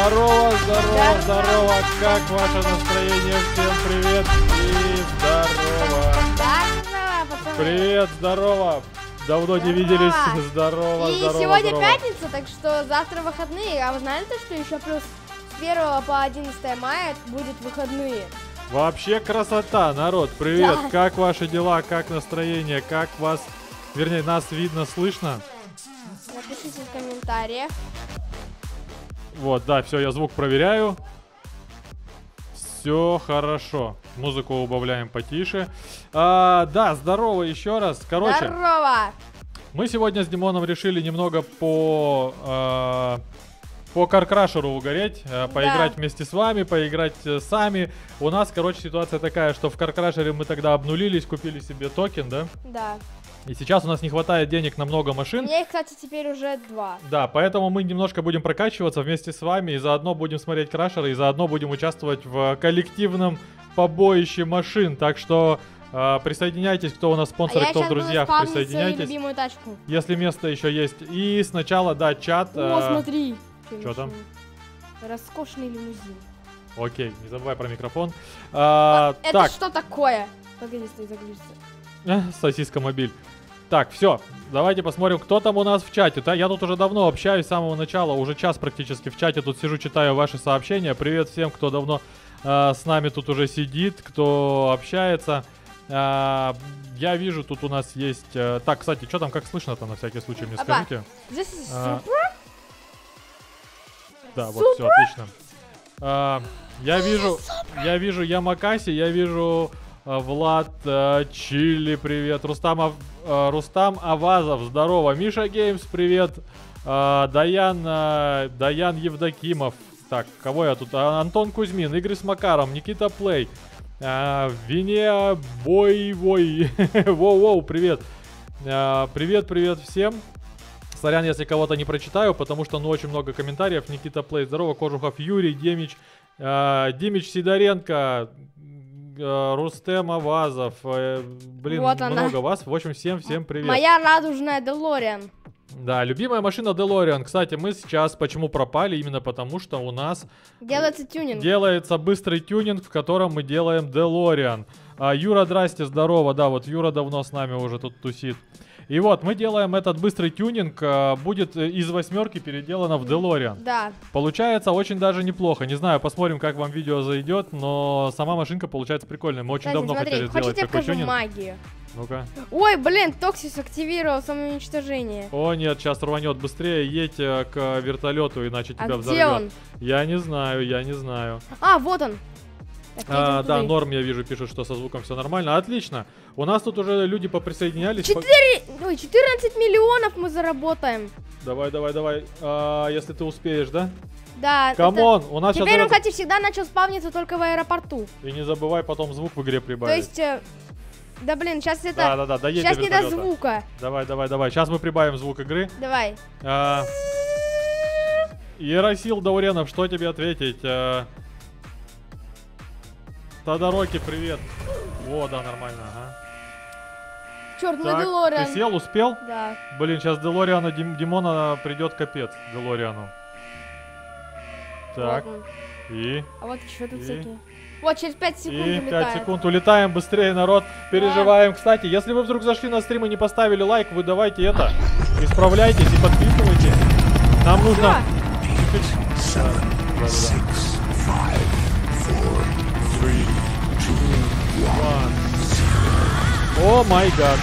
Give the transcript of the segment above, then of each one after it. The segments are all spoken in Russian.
Здорово, здорово, здорово. Как ваше настроение? Всем привет и здорово. Здорово, пацаны. Привет, здорово. Давно не виделись. Здорово, И здорово, сегодня здорово. пятница, так что завтра выходные. А вы знали то, что еще плюс с 1 по 11 мая будет выходные? Вообще красота, народ. Привет. Да. Как ваши дела? Как настроение? Как вас, вернее, нас видно, слышно? Напишите в комментариях. Вот, да, все, я звук проверяю. Все хорошо. Музыку убавляем потише. Да, здорово еще раз. Короче, Здорово! мы сегодня с Димоном решили немного по Каркрашеру угореть, поиграть вместе с вами, поиграть сами. У нас, короче, ситуация такая, что в Каркрашере мы тогда обнулились, купили себе токен, да? Да. И сейчас у нас не хватает денег на много У машин. меня их, кстати, теперь уже 2. Да, поэтому мы немножко будем прокачиваться вместе с вами, и заодно будем смотреть крашеры, и заодно будем участвовать в коллективном побоище машин. Так что присоединяйтесь, кто у нас спонсор, А я кто в сейчас буду друзьях, спавнить свою присоединяйтесь. любимую тачку. Если место еще есть. И сначала, да, чат. О, смотри. Чё там? Роскошный лимузин. Окей, не забывай про микрофон. Это Так, что такое? Погоди, стой, загрузится. сосиска мобиль. Так, все, давайте посмотрим, кто там у нас в чате. Я тут уже давно общаюсь с самого начала, уже час практически в чате. Тут сижу, читаю ваши сообщения. Привет всем, кто давно с нами тут уже сидит, кто общается. Я вижу, тут у нас есть... так, кстати, что там, как слышно-то, на всякий случай, мне Опа. скажите. Здесь есть А, супер. Да, вот, все, отлично. Я вижу Ямакаси, я вижу Влад Чили, привет. Рустам Авазов, здорово. Миша Геймс, привет. Даян Евдокимов. Так, кого я тут? Антон Кузьмин, Игорь с Макаром, Никита Плей. Вине Бойвой. Воу-воу, привет. Привет всем. Сорян, если кого-то не прочитаю, потому что, очень много комментариев. Никита Плей, здорово. Кожухов Юрий, Демич Сидоренко, Рустем Авазов. Блин, Вот много она. вас. В общем, всем привет. Моя радужная Делориан. Да, любимая машина DeLorean. Кстати, мы сейчас почему пропали? Именно потому, что у нас Делается тюнинг. делается быстрый тюнинг, в котором мы делаем DeLorean. Юра, здрасте, здорово. Да, вот Юра давно с нами уже тут тусит. И вот, мы делаем этот быстрый тюнинг, будет из 8 переделано в DeLorean. Да. Получается очень даже неплохо. Не знаю, посмотрим, как вам видео зайдет, но сама машинка получается прикольная. Мы очень Кстати, давно смотри, хотели сделать хочешь я такой покажу тюнинг. магию? Ну-ка. Ой, блин, Токсис активировал самоуничтожение. О нет, сейчас рванет. Быстрее едь к вертолету, иначе тебя А взорвет. где он? Я не знаю. А, вот он. Так, едем Да, туда. Норм, я вижу, пишет, что со звуком все нормально. Отлично. У нас тут уже люди поприсоединялись. 14 миллионов мы заработаем. Давай. Если ты успеешь, да? Да. Камон, у нас Теперь он, сейчас... кстати, всегда начал спавниться только в аэропорту. И не забывай потом звук в игре То прибавить. есть, да блин, сейчас это... Да, доедь Сейчас до не до вертолета. звука. Давай. Сейчас мы прибавим звук игры. Давай. Яросил Дауренов, что тебе ответить? Тодороки, привет. О, да, нормально, ага. Черт, мы Так, Делориан. ты сел, успел? Да. Блин, сейчас Делориана Димона придет капец. Делориану. Так, Вот он. и А вот еще тут И? всякие. Вот, через 5 секунд 5 улетает. секунд. Улетаем быстрее, народ. Переживаем. Кстати, если вы вдруг зашли на стрим и не поставили лайк, вы давайте это. Исправляйтесь и подписывайтесь. Нам нужно... О май гад.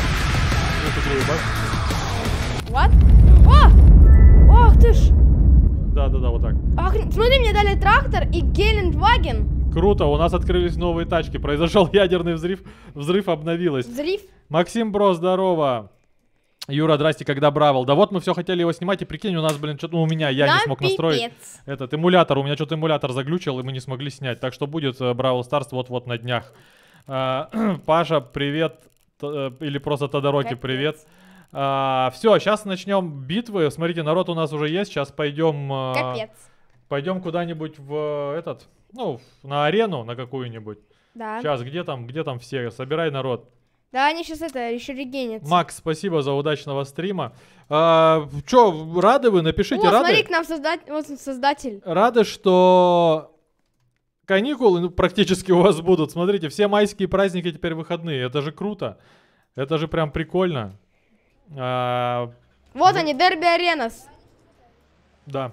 What? О! Ох ты ж! Да, вот так. Ах, смотри, мне дали трактор и Гелендваген. Круто, у нас открылись новые тачки. Произошел ядерный взрыв обновилось. Взрыв. Максим Бро, здорово. Юра, здрасте, когда Бравл. Да вот мы все хотели его снимать, и прикинь, у нас, блин, что-то у меня, я не смог настроить пипец. этот эмулятор. У меня что-то эмулятор заглючил, и мы не смогли снять. Так что будет Бравл Старс вот-вот на днях. Паша, привет. Или просто Тодороки, Капец. привет. Все, сейчас начнем битвы. Смотрите, народ у нас уже есть. Сейчас пойдем... Капец. Пойдем куда-нибудь в этот... Ну, на арену на какую-нибудь. Да. Сейчас, где там все? Собирай народ. Да, они сейчас еще регенятся. Макс, спасибо за удачного стрима. Чё, рады вы? Напишите, О, рады? смотри, к нам вот создатель. Рады, что каникулы практически у вас будут. Смотрите, все майские праздники теперь выходные. Это же круто. Это же прям прикольно. Вот они, Дерби Аренас. Да.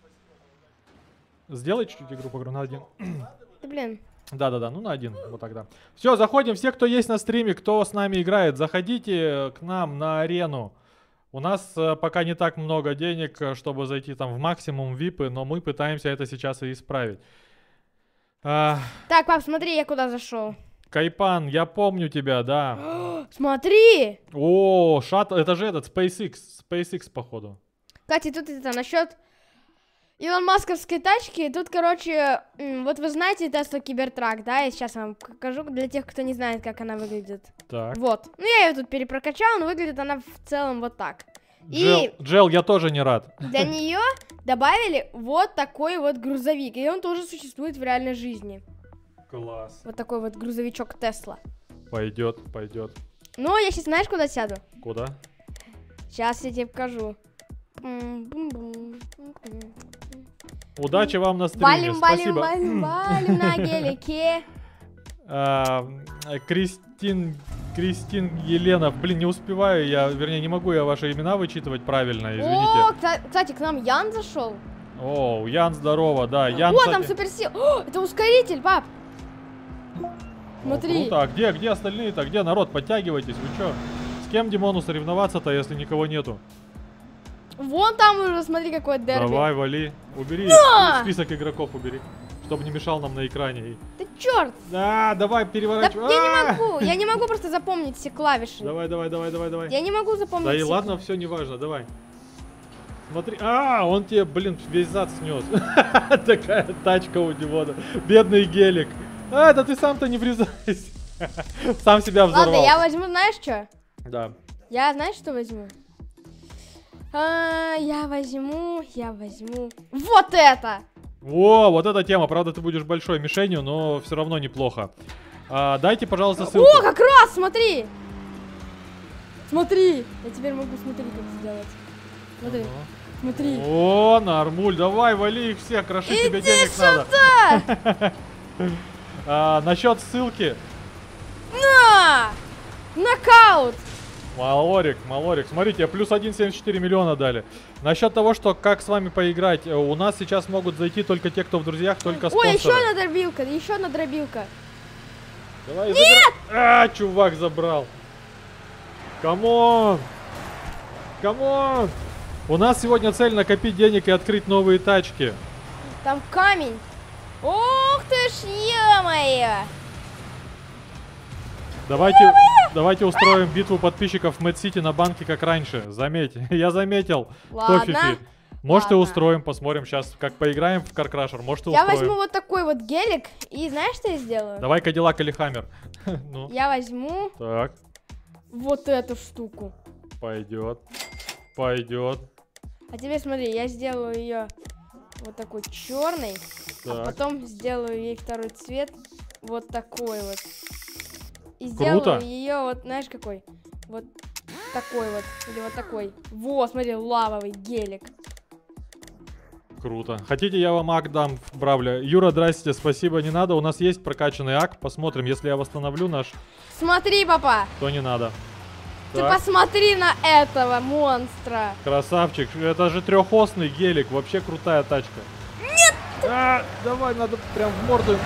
Сделай чуть-чуть игру по на один. Да, блин. Да-да-да, ну на один, вот тогда. Все, заходим, все, кто есть на стриме, кто с нами играет, заходите к нам на арену. У нас пока не так много денег, чтобы зайти там в максимум випы, но мы пытаемся это сейчас и исправить. Так, пап, смотри, я куда зашел. Кайпан, я помню тебя, да. Смотри! О, это же этот, SpaceX, походу. Кстати, тут это насчет Илон Масковской тачки. Тут, короче, вот вы знаете Tesla Cybertruck, да? Я сейчас вам покажу для тех, кто не знает, как она выглядит. Так. Вот. Ну, я ее тут перепрокачал, но выглядит она в целом вот так. Джел, я тоже не рад. Для нее добавили вот такой вот грузовик. И он тоже существует в реальной жизни. Класс. Вот такой вот грузовичок Тесла. Пойдет, пойдет. Ну, я сейчас знаешь, куда сяду? Куда? Сейчас я тебе покажу. Удачи вам на стриме, спасибо. Валим на гелике. Кристин Еленов. Блин, не успеваю я, вернее, не могу я ваши имена вычитывать правильно, извините. О, кстати, к нам Ян зашел. О, Ян, здорово, да. Ян, о, кстати... там суперсил. О, это ускоритель, пап. Смотри. Круто. А где остальные-то? Где народ? Подтягивайтесь, вы чё? С кем Димону соревноваться-то, если никого нету? Вон там уже, смотри, какой дерби. Давай, вали. Убери, список игроков убери. Чтобы не мешал нам на экране. Да черт! Да, давай, переворачивай. Да я не могу просто запомнить все клавиши. Давай. Я не могу запомнить. Да и ладно, все неважно, давай. Смотри, он тебе, блин, весь зад снес. Такая тачка у Димона. Бедный гелик. Да ты сам-то не врезайся. Сам себя взорвал. Ладно, я возьму, знаешь что? Да. Я, знаешь, что возьму? Я возьму вот это! О, вот эта тема. Правда, ты будешь большой мишенью, но все равно неплохо. Дайте, пожалуйста, ссылку. О, как раз, смотри! Смотри! Я теперь могу смотреть, как сделать. Смотри, смотри. О, нормуль, давай, вали их всех, кроши, тебе денег сюда! надо. Насчет ссылки. На! Нокаут! Малорик, смотрите, плюс 1,74 миллиона дали. Насчет того, что как с вами поиграть, у нас сейчас могут зайти только те, кто в друзьях, только спонсоры. Ой, еще одна дробилка. Давай, нет! Чувак забрал. Камон! У нас сегодня цель накопить денег и открыть новые тачки. Там камень. Ух ты ж, ё-моё! Давайте устроим битву подписчиков в Мэд-Сити на банке, как раньше. Заметь, я заметил. Ладно. Может, и устроим, посмотрим сейчас, как поиграем в Car Crusher. Может, и я устроим. возьму вот такой вот гелик, и знаешь, что я сделаю? Давай Кадиллак или Хаммер. Ну. Я возьму вот эту штуку. Пойдет. А теперь смотри, я сделаю ее вот такой черный, а потом сделаю ей второй цвет вот такой вот. И сделаю ее вот, знаешь, какой? Вот такой вот, или вот такой. Вот, смотри, лавовый гелик. Круто. Хотите, я вам ак дам в Бравле? Юра, здрасте, спасибо, не надо. У нас есть прокачанный ак. Посмотрим, если я восстановлю наш. Смотри, папа. То не надо. Ты посмотри на этого монстра. Красавчик. Это же трехосный гелик. Вообще крутая тачка. Нет! Давай, надо прям в морду.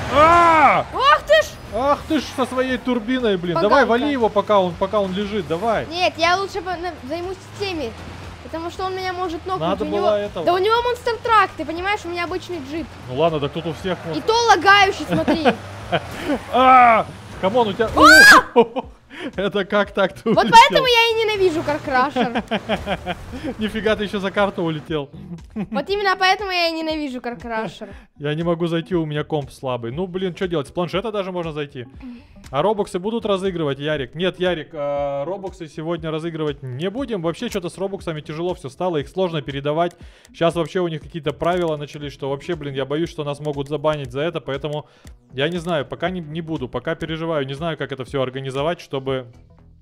Ах ты ж со своей турбиной, блин. Поганка. Давай, вали его, пока он лежит. Давай. Нет, я лучше займусь теми. Потому что он меня может нокнуть. Надо было этого. Да у него монстр трак, ты понимаешь, у меня обычный джип. Ну ладно, да тут у всех. И то лагающий, смотри. Камон, у тебя... Это как так-то вот поэтому я и ненавижу Car Crusher. Нифига, ты еще за карту улетел. Вот именно поэтому я и ненавижу Car Crusher. Я не могу зайти, у меня комп слабый. Ну, блин, что делать? С планшета даже можно зайти. А робоксы будут разыгрывать, Ярик? Нет, Ярик, робоксы сегодня разыгрывать не будем. Вообще, что-то с робоксами тяжело все стало. Их сложно передавать. Сейчас вообще у них какие-то правила начались, что вообще, блин, я боюсь, что нас могут забанить за это. Поэтому я не знаю, пока не буду. Пока переживаю, не знаю, как это все организовать, чтобы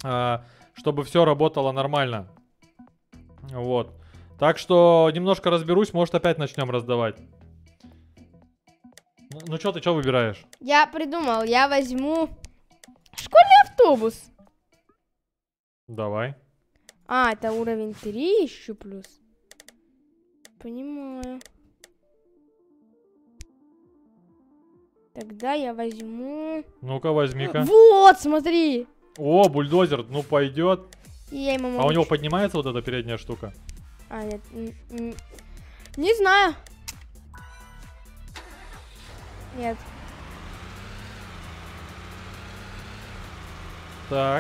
чтобы все работало нормально. Вот. Так что немножко разберусь, может опять начнем раздавать. Ну что, ты что выбираешь? Я придумал, я возьму школьный автобус. Давай. А, это уровень 3 еще плюс. Понимаю. Тогда я возьму... Ну-ка, возьми-ка. Вот, смотри. О, бульдозер, ну пойдет. Я ему могу... А у него поднимается вот эта передняя штука? А, нет. Не знаю. Нет. Так.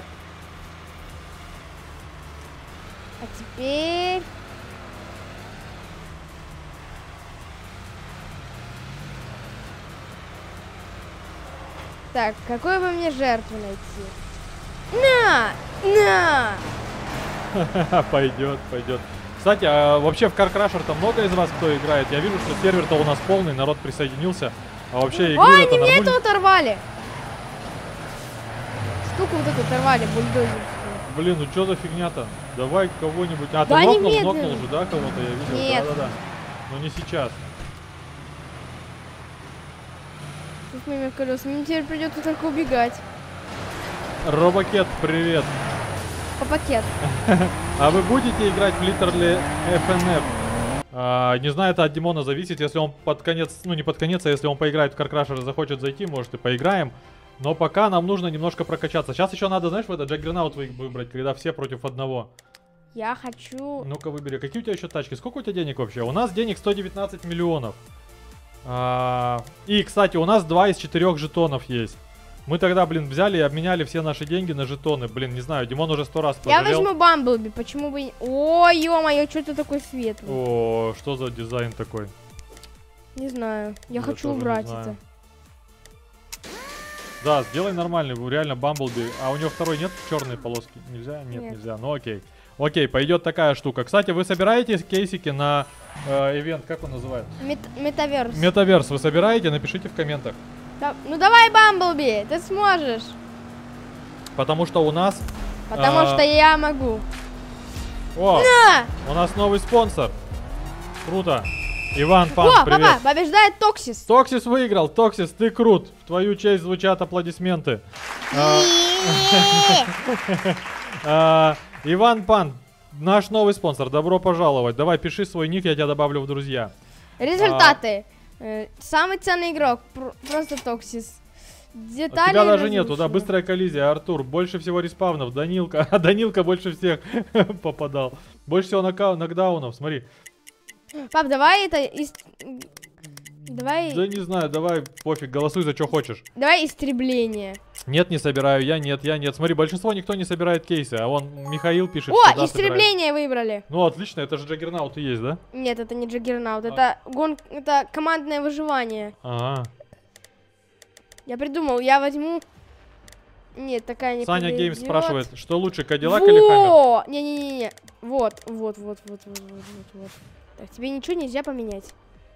А теперь... Так, какую бы мне жертву найти? На! Пойдет, пойдет. Кстати, а вообще в Car Crusher-то много из вас кто играет? Я вижу, что сервер-то у нас полный, народ присоединился. А вообще игры Ой, это они мне нормально? это оторвали. Штуку вот эту оторвали, бульдозер. Блин, ну что за фигня-то? Давай кого-нибудь... А, Да ты они нокнул медленные. же, да, кого-то я видел? Нет. Да-да-да. Но не сейчас. С моими колесами. Мне теперь придется только убегать. Робокет, привет. По пакет. А вы будете играть в Literally FNF? Не знаю, это от Димона зависит. Если он под конец, ну не под конец, а если он поиграет в Car Crusher и захочет зайти, может и поиграем. Но пока нам нужно немножко прокачаться. Сейчас еще надо, знаешь, в этот Джаггернаут выбрать, когда все против одного. Я хочу... Ну-ка выбери. Какие у тебя еще тачки? Сколько у тебя денег вообще? У нас денег 119 миллионов. И, кстати, у нас 2 из 4 жетонов есть. Мы тогда, блин, взяли и обменяли все наши деньги на жетоны. Блин, не знаю, Димон уже 100 раз пожалел. Я возьму Бамблби, почему бы... О, ё-моё, что это такой светлый? О, что за дизайн такой? Не знаю, я хочу тоже не убрать знаю. это. Да, сделай нормальный, реально Бамблби. А у него второй нет черной полоски? Нельзя? Нет, Нет. нельзя. Ну окей. Окей, пойдет такая штука. Кстати, вы собираете кейсики на ивент, как он называется? Метаверс. Метаверс вы собираете? Напишите в комментах. Ну давай, Бамблби, ты сможешь. Потому что у нас... Потому что я могу. О, На! у нас новый спонсор. Круто. Иван Пан, О, привет. папа, побеждает Токсис. Токсис выиграл. Токсис, ты крут. В твою честь звучат аплодисменты. Иван Пан, наш новый спонсор. Добро пожаловать. Давай, пиши свой ник, я тебя добавлю в друзья. Результаты. Самый ценный игрок. Просто Токсис. Детали. У тебя даже нету, да, разрушены. быстрая коллизия, Артур. Больше всего респавнов, Данилка. А Данилка больше всех попадал. Больше всего нокдаунов, смотри. Пап, давай это... Давай... Да не знаю, давай, пофиг, голосуй за что хочешь. Давай истребление. Нет, не собираю, я нет. Смотри, большинство никто не собирает кейсы, а вон Михаил пишет, О, что да, истребление выбрали. собирает. Ну, отлично, это же Джаггернаут и есть, да? Нет, это не Джаггернаут, это это командное выживание. Ага. Я придумал, я возьму... Нет, такая не Саня Геймс подойдет. спрашивает, что лучше, Кадиллак или Хаммер? Во! Не-не-не. Вот. Так, тебе ничего нельзя поменять.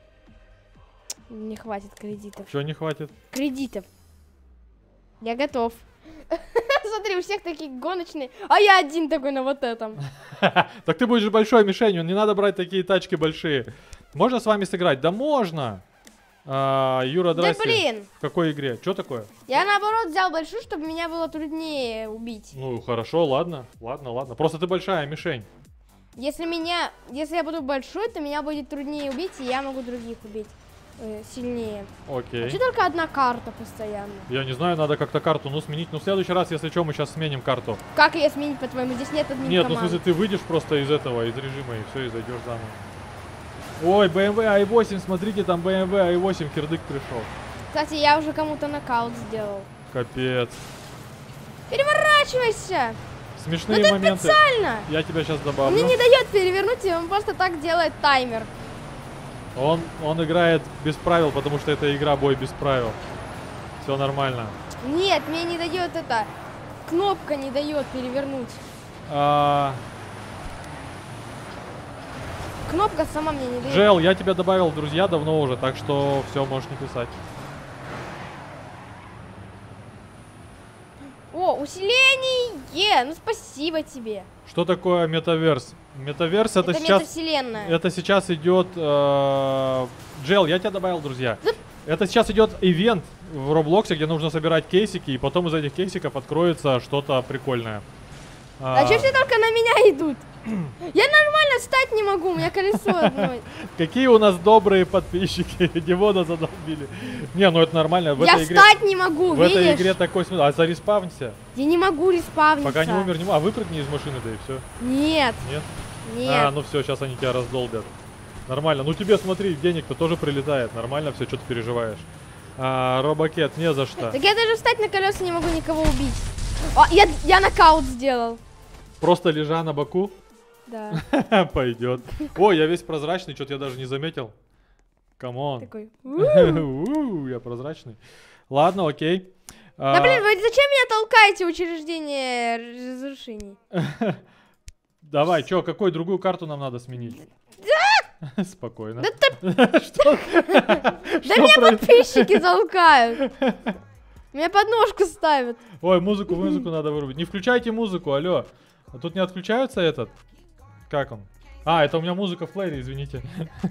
Не хватит кредитов. Чего не хватит? Кредитов. Я готов. Смотри, у всех такие гоночные, а я один такой на вот этом. Так ты будешь большой мишенью, не надо брать такие тачки большие. Можно с вами сыграть? Да можно! Юра, Да здрасте. блин! В какой игре? Что такое? Я наоборот взял большую, чтобы меня было труднее убить. Ну, хорошо, ладно. Просто ты большая мишень. Если я буду большой, то меня будет труднее убить, и я могу других убить сильнее. Окей. Почему только одна карта постоянно? Я не знаю, надо как-то карту, сменить. Ну, в следующий раз, если что, мы сейчас сменим карту. Как ее сменить, по-твоему? Здесь нет админ Нет, ну, в команд. смысле, ты выйдешь просто из режима, и все, и зайдешь заново. Ой, BMW i8, смотрите, там BMW i8, кирдык пришел. Кстати, я уже кому-то нокаут сделал. Капец. Переворачивайся! Смешные Это моменты. специально! Я тебя сейчас Он добавлю. мне не дает перевернуть, и он просто так делает таймер. Он играет без правил, потому что это игра бой без правил. Все нормально. Нет, мне не дает это. Кнопка не дает перевернуть. Кнопка сама мне не дает. Джел, я тебя добавил в друзья давно уже, так что все, можешь не писать. О, усилений ну спасибо тебе. Что такое метаверс? Метаверс это сейчас... метавселенная. Это сейчас идет... Джел, я тебя добавил, друзья. Это сейчас идет ивент в Роблоксе, где нужно собирать кейсики, и потом из этих кейсиков откроется что-то прикольное. А что все только на меня идут? Я нормально встать не могу, у меня колесо одно. Какие у нас добрые подписчики. Димона задолбили. Не, ну это нормально. Я встать не могу, видишь? В этой игре такой смысл. А зареспавнься. Я не могу респавниться. Пока не умер, не могу. А выпрыгни из машины, да и все. Нет. Нет? Нет. А, ну все, сейчас они тебя раздолбят. Нормально. Ну тебе, смотри, денег-то тоже прилетает. Нормально все, что ты переживаешь. Робокет, не за что. Так я даже встать на колеса не могу никого убить. О, я нокаут сделал. Просто лежа на боку? Да. Пойдет. Ой, я весь прозрачный, что-то я даже не заметил. Камон. Такой. Я прозрачный. Ладно, окей. Да блин, вы зачем меня толкаете, учреждение разрушений? Давай, что, какую другую карту нам надо сменить? Да! Спокойно. Да ты... Что? Да меня подписчики толкают. Меня подножку ставят. Ой, музыку надо вырубить. Не включайте музыку, алло. А тут не отключается этот? Как он? А, это у меня музыка в плеере, извините.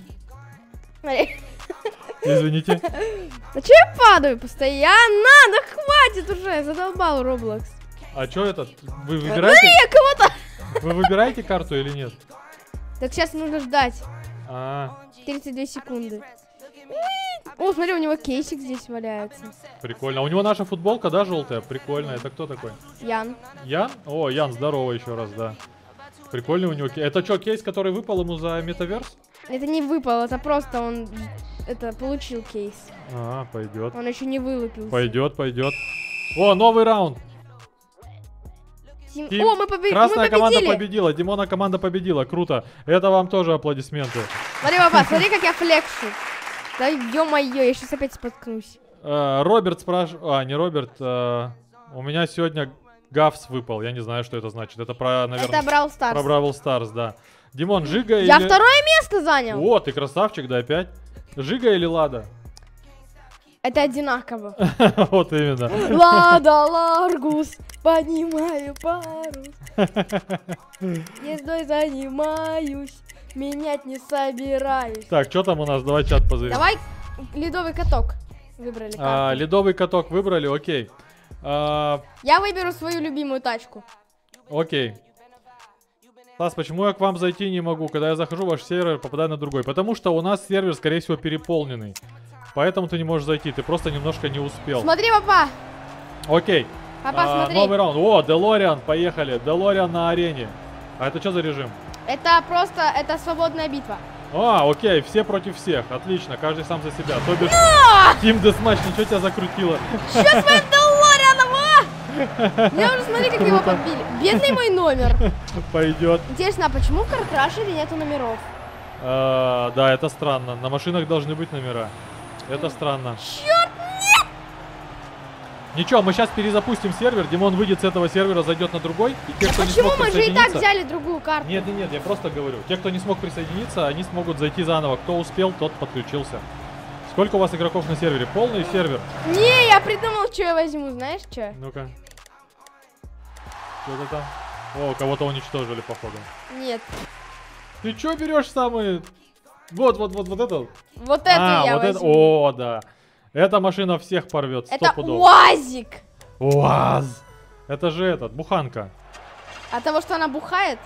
Извините. А че я падаю постоянно? Да хватит уже, задолбал Roblox. А что этот? Вы выбираете? Ну я кого-то... Вы выбираете карту или нет? Так сейчас нужно ждать. 32 секунды. О, смотри, у него кейсик здесь валяется. Прикольно. А у него наша футболка, да, желтая? Прикольно. Это кто такой? Ян. Ян? О, Ян, здорово еще раз, да. Прикольный у него кейс. Это что, кейс, который выпал ему за метаверс? Это не выпал, это просто он получил кейс. Пойдет. Он еще не вылупился. Пойдет. О, новый раунд. О, мы победили. Красная команда победила. Димона команда победила. Круто. Это вам тоже аплодисменты. Смотри, папа, смотри, как я флекшу. Да ё-моё, я сейчас опять споткнусь. Роберт спрашивает... не Роберт. У меня сегодня Гавс выпал. Я не знаю, что это значит. Это про, наверное... Это Бравл Старс. Про Бравл Старс, да. Димон, Жига или... Я второе место занял. О, ты красавчик, да, опять? Жига или Лада? Это одинаково. Вот именно. Лада, Ларгус, поднимаю парус. Ездой занимаюсь, менять не собираюсь. Так, что там у нас? Давай чат позовем. Давай ледовый каток выбрали. Ледовый каток выбрали, окей. Я выберу свою любимую тачку. Окей. Стас, почему я к вам зайти не могу? Когда я захожу в ваш сервер, попадаю на другой. Потому что у нас сервер, скорее всего, переполненный. Поэтому ты не можешь зайти, ты просто немножко не успел. Смотри, папа. Окей. Папа, смотри. Новый раунд. О, Делориан, поехали. Делориан на арене. А это что за режим? Это просто, это свободная битва. Окей, все против всех. Отлично, каждый сам за себя. То бишь, Team Deathmatch, ничего тебя закрутило. Что с моим Делорианом, а? Я уже смотри, как его подбили. Бедный мой номер. Пойдет. Интересно, а почему в Каркрашере нету номеров? Да, это странно. На машинах должны быть номера. Это странно. Черт, нет! Ничего, мы сейчас перезапустим сервер. Димон выйдет с этого сервера, зайдет на другой. И те, кто почему не смог мы же и так взяли другую карту? Нет, я просто говорю. Те, кто не смог присоединиться, они смогут зайти заново. Кто успел, тот подключился. Сколько у вас игроков на сервере? Полный сервер? Не, я придумал, что я возьму. Знаешь, что? Ну-ка. Что-то там. О, кого-то уничтожили, походу. Нет. Ты что берешь самые... Вот это. Вот эту я возьму. О, да. Эта машина всех порвет, это стопудово. УАЗик. УАЗ. Это же буханка. От того, что она бухает?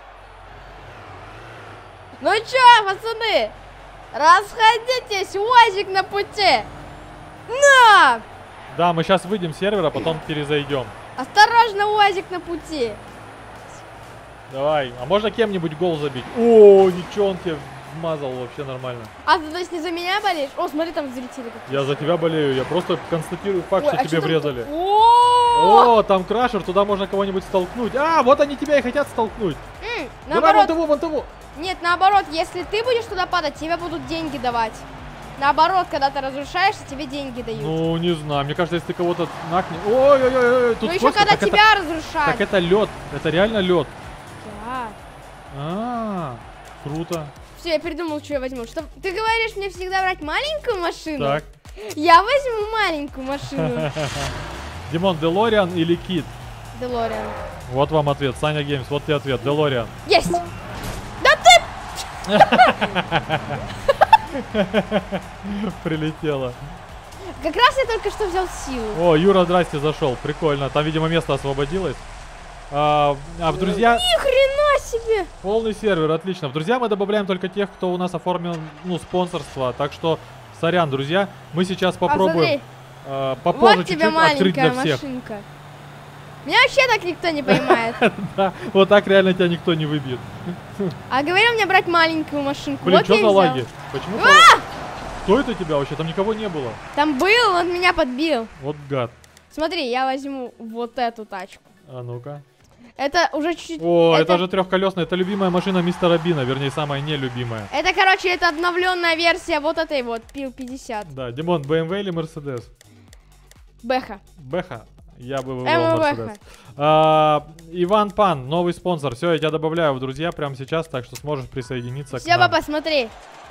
Ну чё, пацаны? Расходитесь, УАЗик на пути. На! Да, мы сейчас выйдем с сервера, потом перезайдем. Осторожно, УАЗик на пути. Давай. А можно кем-нибудь гол забить? О, ничего, он тебе вмазал вообще нормально. А ты, то есть, не за меня болеешь? О, смотри, там зрители какие. Я за тебя болею, я просто констатирую факт, что тебе врезали. О, там крашер, туда можно кого-нибудь столкнуть. Вот они тебя и хотят столкнуть. Давай, вон того. Нет, наоборот, если ты будешь туда падать, тебе будут деньги давать. Наоборот, когда ты разрушаешься, тебе деньги дают. Ну, не знаю, мне кажется, если ты кого-то нахнешь... Ой-ой-ой, тут ну еще когда тебя разрушают. Так это лед, это реально лед. Да. Круто. Все, я придумал, что я возьму. Что ты говоришь мне всегда брать маленькую машину? Так. Я возьму маленькую машину. Димон, Делориан или Кит? Делориан. Вот вам ответ. Саня Геймс, вот тебе ответ. Делориан. Есть! Да ты! Прилетело. Как раз я только что взял силу. О, Юра, здрасте, зашел. Прикольно. Там, видимо, место освободилось. В друзья... Ни хрена себе! Полный сервер, отлично. В друзья мы добавляем только тех, кто у нас оформил, ну, спонсорство. Так что, сорян, друзья, мы сейчас попробуем попозже вот чуть-чуть открыть для всех. Машинка. Меня вообще так никто не понимает. Да, вот так реально тебя никто не выбьет. А говорил мне брать маленькую машинку. Блин, Вот что я и за взял. лаги? Почему? Кто это тебя вообще? Там никого не было. Там был, он меня подбил. Вот гад. Смотри, я возьму вот эту тачку. А ну-ка. Это уже чуть-чуть... О, это же трехколесная. Это любимая машина мистера Бина, вернее, самая нелюбимая. Это, короче, это обновленная версия вот этой вот Пил-50. Да, Димон, BMW или Mercedes? Бэха. Бэха. Я бы выбрал Бэха. Mercedes. Иван Пан, новый спонсор. Все, я тебя добавляю в друзья прямо сейчас, так что сможешь присоединиться к Все, нам. папа, смотри.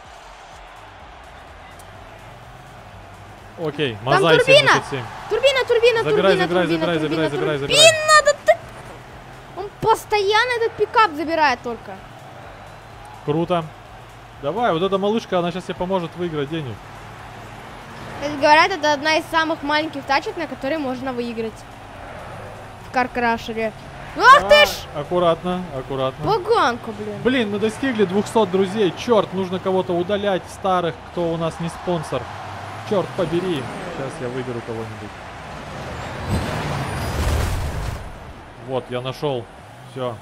Окей, Там Мазай турбина! 77. Турбина. Забирай. Надо ты... Он постоянно этот пикап забирает только. Круто. Давай, вот эта малышка, она сейчас тебе поможет выиграть денег. Как говорят, это одна из самых маленьких тачек, на которой можно выиграть. В Каркрашере. Ах ты ж! Аккуратно. Поганка, блин. Блин, мы достигли 200 друзей. Черт, нужно кого-то удалять старых, кто у нас не спонсор. Черт побери. Сейчас я выберу кого-нибудь. Вот, я нашел. Все.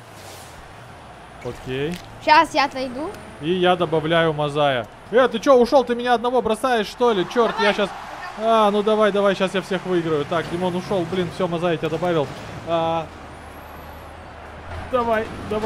Окей. Сейчас я отойду. И я добавляю Мазая. Ты что, ушел? Ты меня одного бросаешь, что ли? Черт, я сейчас... ну давай, сейчас я всех выиграю. Так, Димон ушел. Блин, все, Мазай, я тебя добавил. Давай.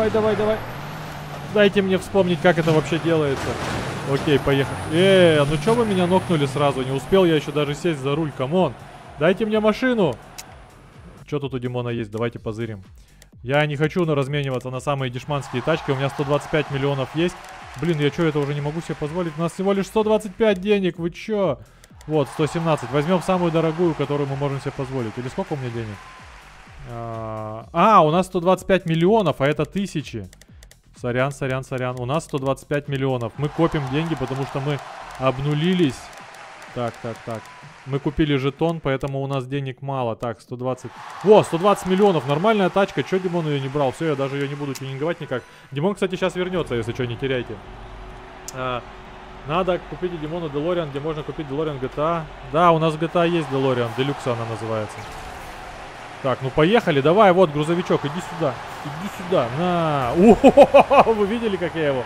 Дайте мне вспомнить, как это вообще делается. Окей, поехали. Ну что вы меня нокнули сразу? Не успел я еще даже сесть за руль, камон. Дайте мне машину. Что тут у Димона есть? Давайте позырим. Я не хочу размениваться на самые дешманские тачки. У меня 125 миллионов есть. Блин, я что, это уже не могу себе позволить? У нас всего лишь 125 денег. Вы чё? Вот, 117. Возьмем самую дорогую, которую мы можем себе позволить. Или сколько у меня денег? У нас 125 миллионов, а это тысячи. Сорян. У нас 125 миллионов. Мы копим деньги, потому что мы обнулились. Так. Мы купили жетон, поэтому у нас денег мало. Так, 120. Во, 120 миллионов. Нормальная тачка. Чё Димон ее не брал? Все, я даже ее не буду тюнинговать никак. Димон, кстати, сейчас вернется, если что, не теряйте. Надо купить Димону Делориан, где можно купить Делориан GTA. Да, у нас в GTA есть Делориан. Делюкс она называется. Так, ну поехали. Давай, вот грузовичок. Иди сюда. На. Вы видели, как я его?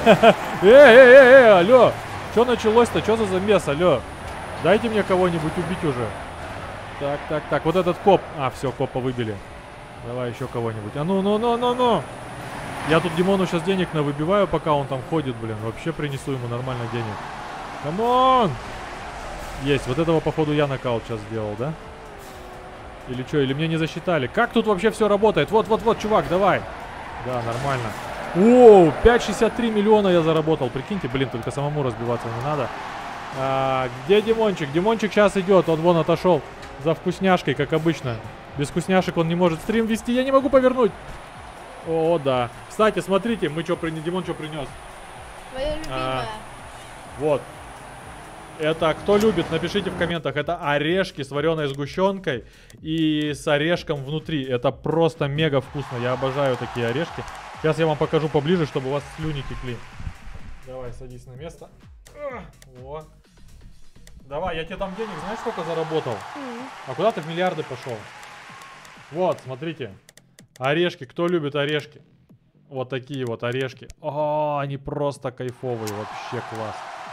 Алло. Что началось-то? Что за замес? Алло. Дайте мне кого-нибудь убить уже. Так. Вот этот коп. Все, копа выбили. Давай еще кого-нибудь. Ну. Я тут Димону сейчас денег навыбиваю, пока он там ходит, блин. Вообще принесу ему нормально денег. Камон! Есть. Вот этого, походу, я нокаут сейчас сделал, да? Или что? Или мне не засчитали? Как тут вообще все работает? Вот, чувак, давай. Да, нормально. Оу, 5,63 миллиона я заработал. Прикиньте, блин, только самому разбиваться не надо. Где Димончик? Димончик сейчас идет. Он вон отошел за вкусняшкой, как обычно. Без вкусняшек он не может стрим вести. Я не могу повернуть. О, да. Кстати, смотрите, Димон что принес. Твое любимое. Вот. Это кто любит, напишите в комментах. Это орешки с вареной сгущенкой и с орешком внутри. Это просто мега вкусно. Я обожаю такие орешки. Сейчас я вам покажу поближе, чтобы у вас слюни текли. Давай, садись на место. О. Давай, я тебе там денег, знаешь, сколько заработал? А куда ты в миллиарды пошел? Вот, смотрите. Орешки. Кто любит орешки? Вот такие вот орешки. О, они просто кайфовые. Вообще класс.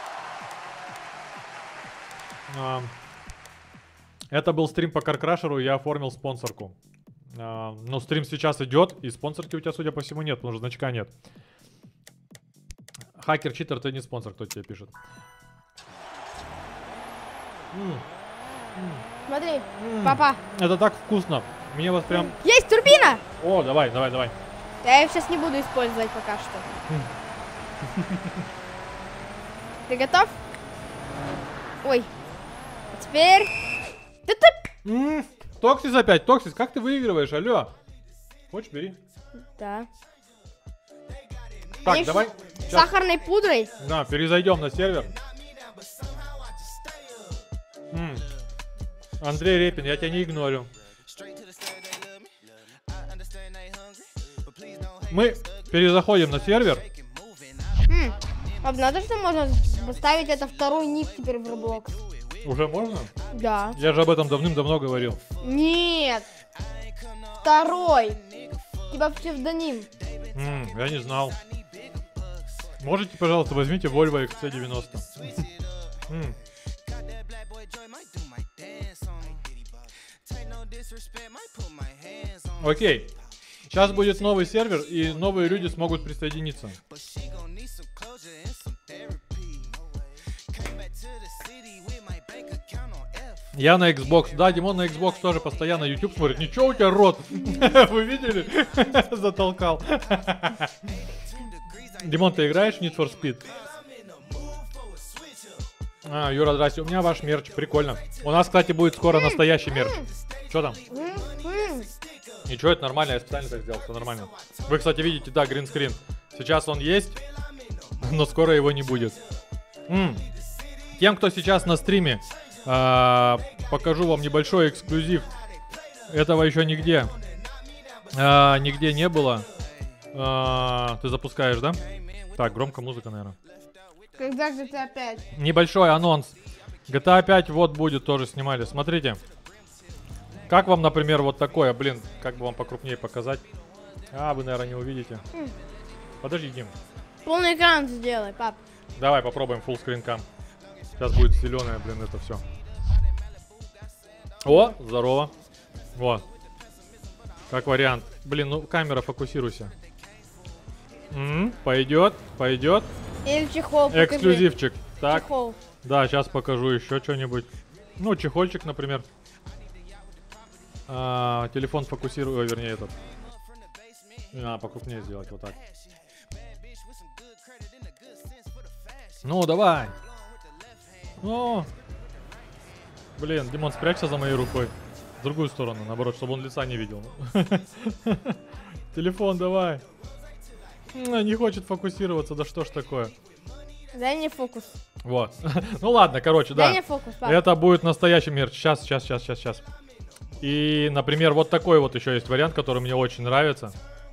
Это был стрим по Каркрашеру. Я оформил спонсорку. Но стрим сейчас идет. И спонсорки у тебя, судя по всему, нет. Потому что значка нет. Хакер-читер, ты не спонсор, кто тебе пишет. Смотри, папа. Это так вкусно. Мне вот прям... Есть турбина! О, давай. Я ее сейчас не буду использовать пока что. Ты готов? Ой. А теперь... Токсис опять, Токсис, как ты выигрываешь, алло? Хочешь, бери. Да. Так, давай. С сахарной пудрой? Да, перезайдем на сервер. Андрей Репин, я тебя не игнорю. Мы перезаходим на сервер. Надо, что можно поставить это второй ник теперь в Roblox. Уже можно? Да. Я же об этом давным-давно говорил. Нет. Второй. Типа псевдоним. Я не знал. Можете, пожалуйста, возьмите Volvo XC90. Окей. Сейчас будет новый сервер, и новые люди смогут присоединиться. Я на Xbox. Да, Димон на Xbox тоже постоянно YouTube смотрит. Ничего у тебя рот. Вы видели? Затолкал. Димон, ты играешь в Need for Speed? Юра, здрасте. У меня ваш мерч. Прикольно. У нас, кстати, будет скоро настоящий мерч. Что там? Ничего, это нормально. Я специально так сделал. Все нормально. Вы, кстати, видите, да, гринскрин. Сейчас он есть, но скоро его не будет. Тем, кто сейчас на стриме, покажу вам небольшой эксклюзив. Этого еще нигде не было. Ты запускаешь, да? Так, громко музыка, наверное. Когда GTA 5? Небольшой анонс. GTA 5 вот будет, тоже снимали. Смотрите. Как вам, например, вот такое? Блин, как бы вам покрупнее показать? Вы, наверное, не увидите. Подожди, Дим. Полный экран сделай, пап. Давай попробуем full screen cam. Сейчас будет зеленое, блин, это все. О, здорово. Вот. Как вариант. Блин, ну камера, фокусируйся. Пойдет, пойдет. Или чехол, покажи. Эксклюзивчик. Так. Чехол. Да, сейчас покажу еще что-нибудь. Ну, чехольчик, например. Телефон фокусирую, вернее этот. Покрупнее сделать, вот так. Ну, давай. Ну. Блин, Димон, спрячься за моей рукой. В другую сторону, наоборот, чтобы он лица не видел. Телефон, давай. Не хочет фокусироваться, да что ж такое. Дай мне фокус. Вот. Ну ладно, короче, да. Дай мне фокус, пап. Это будет настоящий мерч. Сейчас. И, например, вот такой вот еще есть вариант, который мне очень нравится.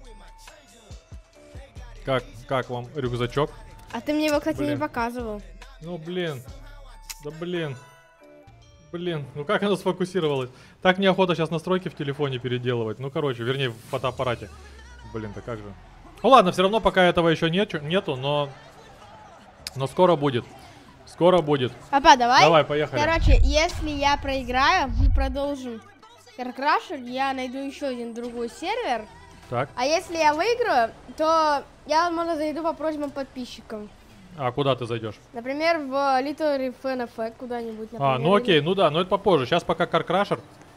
Как вам рюкзачок? А ты мне его, кстати, не показывал. Ну, блин. Да блин. Блин, ну как оно сфокусировалось? Так неохота сейчас настройки в телефоне переделывать. Ну, короче, вернее, в фотоаппарате. Блин, да как же. Ну ладно, все равно пока этого еще нету, но скоро будет. Скоро будет. Папа, давай. Давай, поехали. Короче, если я проиграю, мы продолжим Carcrusher, я найду еще один другой сервер. Так. А если я выиграю, то я, возможно, зайду по просьбам подписчикам. А куда ты зайдешь? Например, в Little Fan Effect куда-нибудь. Например, ну окей, ну да, но это попозже. Сейчас пока Carcrusher.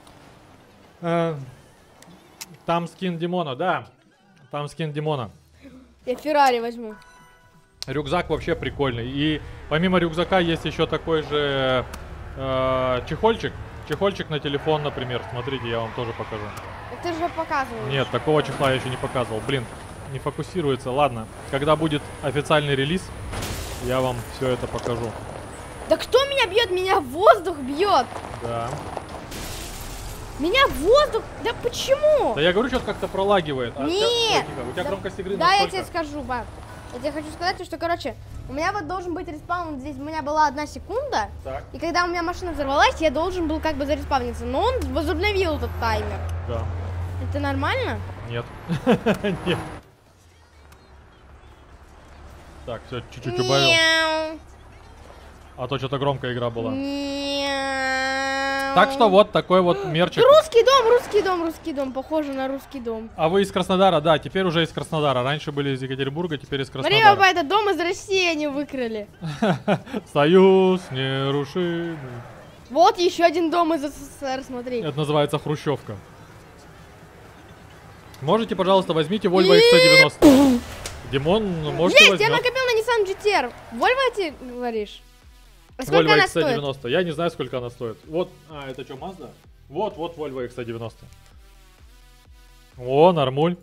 Там скин Димона, да. Там скин Димона. Я Феррари возьму. Рюкзак вообще прикольный. И помимо рюкзака есть еще такой же чехольчик. Чехольчик на телефон, например. Смотрите, я вам тоже покажу. Ты же показывал. Нет, такого чехла я еще не показывал. Блин, не фокусируется. Ладно, когда будет официальный релиз, я вам все это покажу. Да кто меня бьет? Меня воздух бьет. Да. Меня воздух? Да почему? Да я говорю, что-то как-то пролагивает. Нет. У тебя громкость игры Да, настолько... я тебе скажу, баб. Я тебе хочу сказать, что, короче, у меня вот должен быть респаун, здесь у меня была 1 секунда, так. И когда у меня машина взорвалась, я должен был как бы зареспавниться, но он возобновил этот таймер. Да. Это нормально? Нет. Нет. Так, все, чуть-чуть убавил. А то что-то громкая игра была. Так что вот такой вот мерчик. Русский дом, похоже на русский дом. А вы из Краснодара, да, теперь уже из Краснодара. Раньше были из Екатеринбурга, теперь из Краснодара. Смотри, папа, это дом из России они выкрали. Союз нерушимый. Вот еще один дом из СССР, смотри. Это называется хрущевка. Можете, пожалуйста, возьмите Volvo XC90. Димон, можете Есть, возьмет. я накопил на Nissan GT-R. Volvo ты говоришь? А сколько Volvo она XC90. стоит? Я не знаю, сколько она стоит. Вот, это что, Mazda? Вот Volvo XC90. О, нормуль.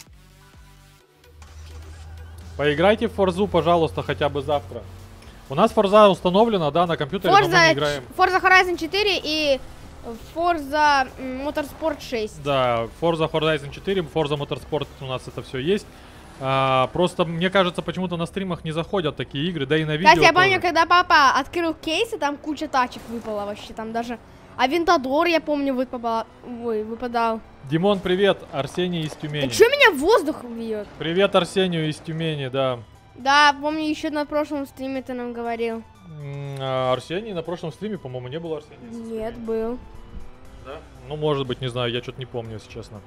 Поиграйте в Форзу, пожалуйста, хотя бы завтра. У нас Форза установлена, да, на компьютере, но мы не играем. Forza Horizon 4 и Forza Motorsport 6. Да, Forza Horizon 4, Forza Motorsport у нас это все есть. Просто, мне кажется, почему-то на стримах не заходят такие игры, да и на видео. Кстати, я помню, когда папа открыл кейс, и там куча тачек выпала вообще, там даже Авентадор, я помню, выпадал. Димон, привет, Арсений из Тюмени. Чё меня воздух бьет? Привет Арсению из Тюмени, да. Да, помню, еще на прошлом стриме ты нам говорил. Арсений на прошлом стриме, по-моему, не был Арсений? Нет, был. Да? Ну, может быть, не знаю, я что-то не помню, если честно.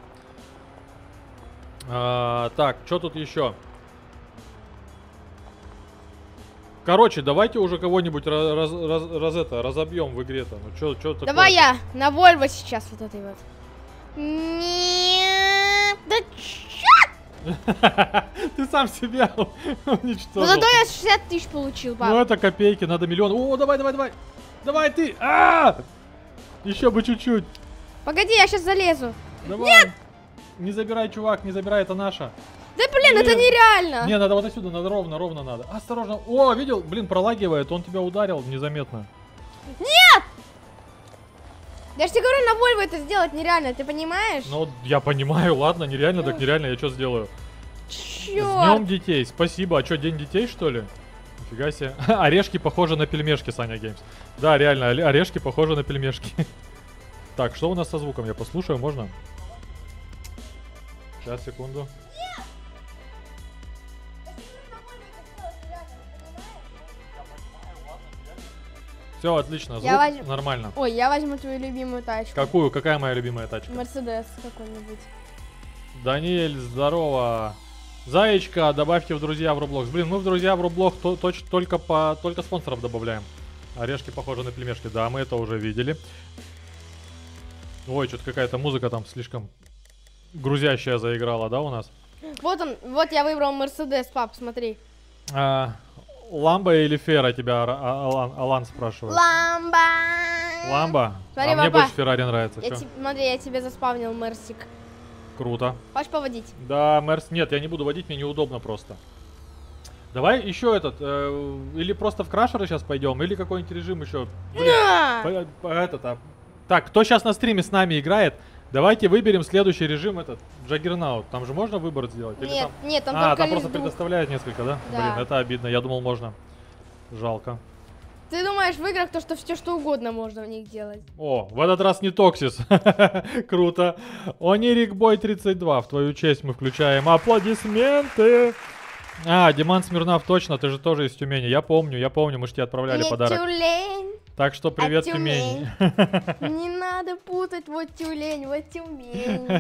Так, что тут еще? Короче, давайте уже кого-нибудь разобьем в игре-то. Ну, чё такое? Давай я на Volvo сейчас вот этой вот. Нет, да чё? Ты сам себя уничтожил. Ну зато я 60 тысяч получил, пап. Ну это копейки, надо миллион. О, давай. Давай ты. Еще бы чуть-чуть. Погоди, я сейчас залезу. Давай. Нет! Не забирай, чувак, не забирай, это наша. Да блин, это нереально. Не, надо вот отсюда, надо ровно надо. Осторожно. О, видел? Блин, пролагивает, он тебя ударил незаметно. Нет! Я же тебе говорю, на Volvo это сделать нереально, ты понимаешь? Ну, я понимаю, ладно, нереально, так нереально, я что сделаю? Чёрт. С днем детей, спасибо. А что, день детей, что ли? Нифига себе. Орешки похожи на пельмешки, Саня Геймс. Да, реально, орешки похожи на пельмешки. Так, что у нас со звуком? Я послушаю, можно? Сейчас, секунду. Все, отлично, звук нормально. Ой, я возьму твою любимую тачку. Какую? Какая моя любимая тачка? Мерседес какой-нибудь. Даниэль, здорово. Заячка, добавьте в друзья в Roblox. Блин, мы в друзья в Roblox только спонсоров добавляем. Орешки похожи на пельмешки. Да, мы это уже видели. Ой, что-то какая-то музыка там слишком грузящая заиграла, да, у нас? Вот он, вот я выбрал Мерседес, пап, смотри. Ламба или Фера тебя Алан спрашивает? Ламба. Ламба? Смотри, а мне папа, больше Феррари нравится. Смотри, я тебе заспавнил Мерсик. Круто. Хочешь поводить? Да, Мерс... Нет, я не буду водить, мне неудобно просто. Давай еще этот, или просто в крашеры сейчас пойдем, или какой-нибудь режим еще. Так, кто сейчас на стриме с нами играет, давайте выберем следующий режим, этот, Джаггернаут. Там же можно выбор сделать? Или нет, там... нет, там только там просто предоставляют несколько, да? Да. Блин, это обидно, я думал можно. Жалко. Ты думаешь в играх то, что все что угодно можно в них делать? О, в этот раз не Токсис. Круто. Онирик Бой 32, в твою честь мы включаем аплодисменты. Диман Смирнов, точно, ты же тоже из Тюмени. Я помню, мы же тебе отправляли подарок. Тюлень. Так что привет, Тюмень. Не надо путать, вот тюлень, вот Тюмень.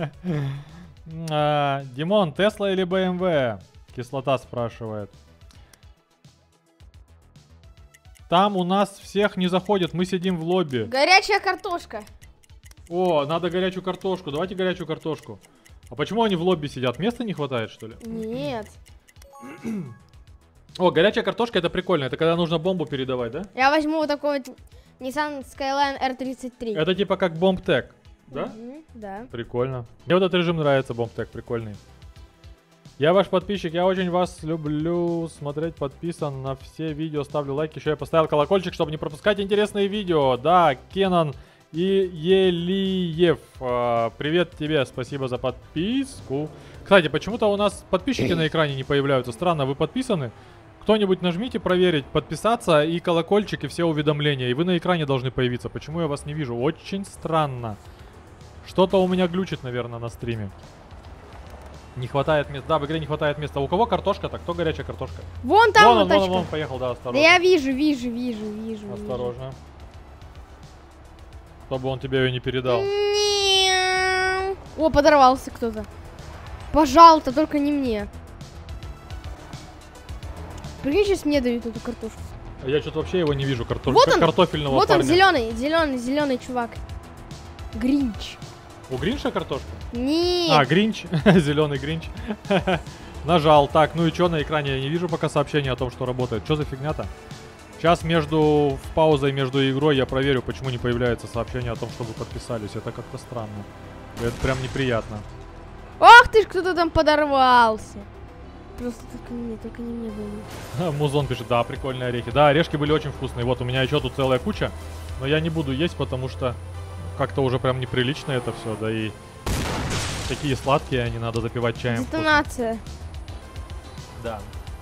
Димон, Тесла или БМВ? Кислота спрашивает. Там у нас всех не заходит, мы сидим в лобби. Горячая картошка. О, надо горячую картошку, давайте горячую картошку. А почему они в лобби сидят? Места не хватает, что ли? Нет. О, горячая картошка, это прикольно. Это когда нужно бомбу передавать, да? Я возьму вот такой вот Nissan Skyline R33. Это типа как бомбтек, да? Да. Прикольно. Мне вот этот режим нравится, бомбтек, прикольный. Я ваш подписчик, я очень вас люблю смотреть, подписан на все видео, ставлю лайк, еще я поставил колокольчик, чтобы не пропускать интересные видео. Да, Кенан и Елиев, привет тебе, спасибо за подписку. Кстати, почему-то у нас подписчики на экране не появляются, странно, вы подписаны? Кто-нибудь нажмите проверить, подписаться и колокольчик, и все уведомления, и вы на экране должны появиться. Почему я вас не вижу? Очень странно. Что-то у меня глючит, наверное, на стриме. Не хватает места. Да, в игре не хватает места. У кого картошка-то? Кто горячая картошка? Вон там вон вот тачка. Вон, поехал, да, осторожно. Да я вижу. Осторожно. Чтобы он тебе ее не передал. О, подорвался кто-то. Пожалуйста, только не мне. Прикинь, сейчас мне дают эту картошку. Я что-то вообще его не вижу, вот он, картофельного вот парня. Он, зеленый чувак. Гринч. У Гринша картошка? Нет. Гринч. Зеленый Гринч. Нажал. Так, ну и что на экране? Я не вижу пока сообщения о том, что работает. Что за фигня-то? Сейчас в паузой между игрой я проверю, почему не появляется сообщение о том, что вы подписались. Это как-то странно. Это прям неприятно. Ох ты ж, кто-то там подорвался. Просто только не мне было. Музон пишет, да, прикольные орехи. Да, орешки были очень вкусные. Вот у меня еще тут целая куча. Но я не буду есть, потому что как-то уже прям неприлично это все. Да и такие сладкие, они надо запивать чаем. Детонация. Да.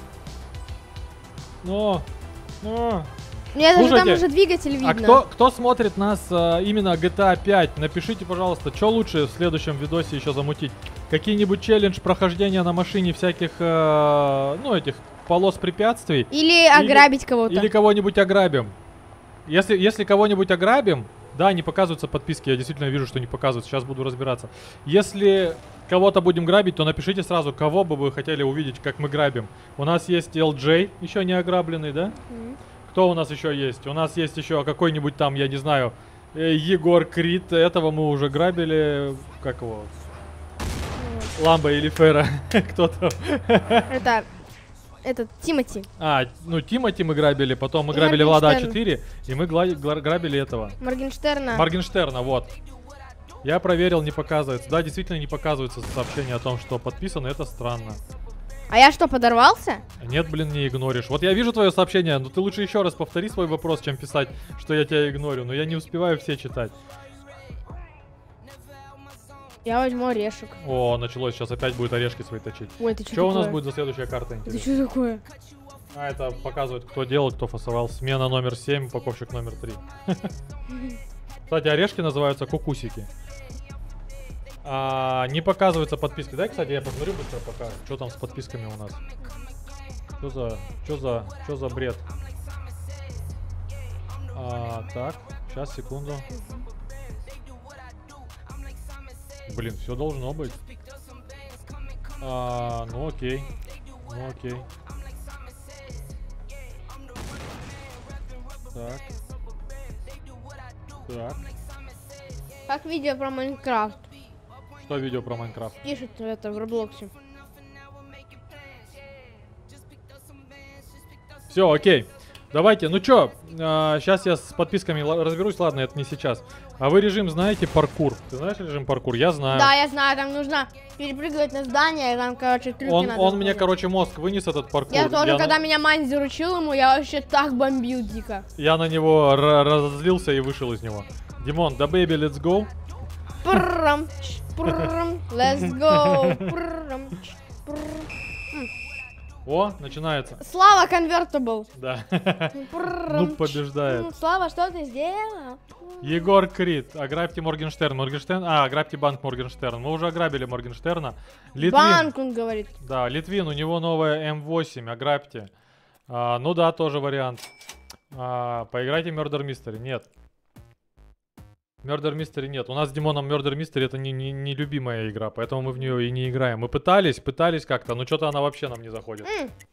Но... Мне даже там уже двигатель видно. А кто смотрит нас именно GTA 5, напишите, пожалуйста, что лучше в следующем видосе еще замутить. Какие-нибудь челлендж прохождения на машине всяких, этих полос препятствий. Или ограбить кого-то. Или кого-нибудь ограбим. Если кого-нибудь ограбим, да, не показываются подписки, я действительно вижу, что не показываются, сейчас буду разбираться. Если кого-то будем грабить, то напишите сразу, кого бы вы хотели увидеть, как мы грабим. У нас есть LJ, еще не ограбленный, да? Кто у нас еще есть? У нас есть еще какой-нибудь там, я не знаю, Егор Крид. Этого мы уже грабили. Как его? Ламбо или Фера. Кто там? Это Тимати. Тимати мы грабили. Потом мы грабили Влада А4. И мы грабили этого. Моргенштерна, вот. Я проверил, не показывается. Да, действительно не показывается сообщение о том, что подписано. Это странно. А я что, подорвался? Нет, блин, не игноришь. Вот я вижу твое сообщение, но ты лучше еще раз повтори свой вопрос, чем писать, что я тебя игнорю. Но я не успеваю все читать. Я возьму орешек. О, началось. Сейчас опять будет орешки свои точить. Ой, это что у нас будет за следующая карта, интересно? Это что такое? Это показывает, кто делал, кто фасовал. Смена номер 7, упаковщик номер 3. Кстати, орешки называются кукусики. Не показываются подписки. Дай, кстати, я посмотрю быстро пока, что там с подписками у нас. Что за бред? Так, сейчас, секунду. Блин, все должно быть. Ну окей. Так. Как видео про Майнкрафт. Что видео про Майнкрафт? Пишет это в Роблоксе. Все, окей. Давайте, ну чё, сейчас я с подписками разберусь, ладно, это не сейчас. А вы режим знаете, паркур? Ты знаешь режим паркур? Я знаю. Да, я знаю, там нужно перепрыгивать на здание, там, короче, трюки надо. Он мне, короче, мозг вынес этот паркур. Я тоже, когда меня Мань заручил ему, я вообще так бомбил дико. Я на него разозлился и вышел из него. Димон, да бэйби, let's go. Let's go. О, начинается. Слава Convertible. Да. Ну, побеждает. Слава, что ты сделал? Егор Крид, ограбьте Моргенштерн. Ограбьте банк Моргенштерн. Мы уже ограбили Моргенштерна. Литвин. Банк, он говорит. Да, Литвин, у него новая М8, ограбьте. Ну да, тоже вариант. Поиграйте Murder Mystery. Нет. Murder Mystery нет. У нас с Димоном Murder Mystery это не любимая игра, поэтому мы в нее и не играем. Мы пытались как-то, но что-то она вообще нам не заходит.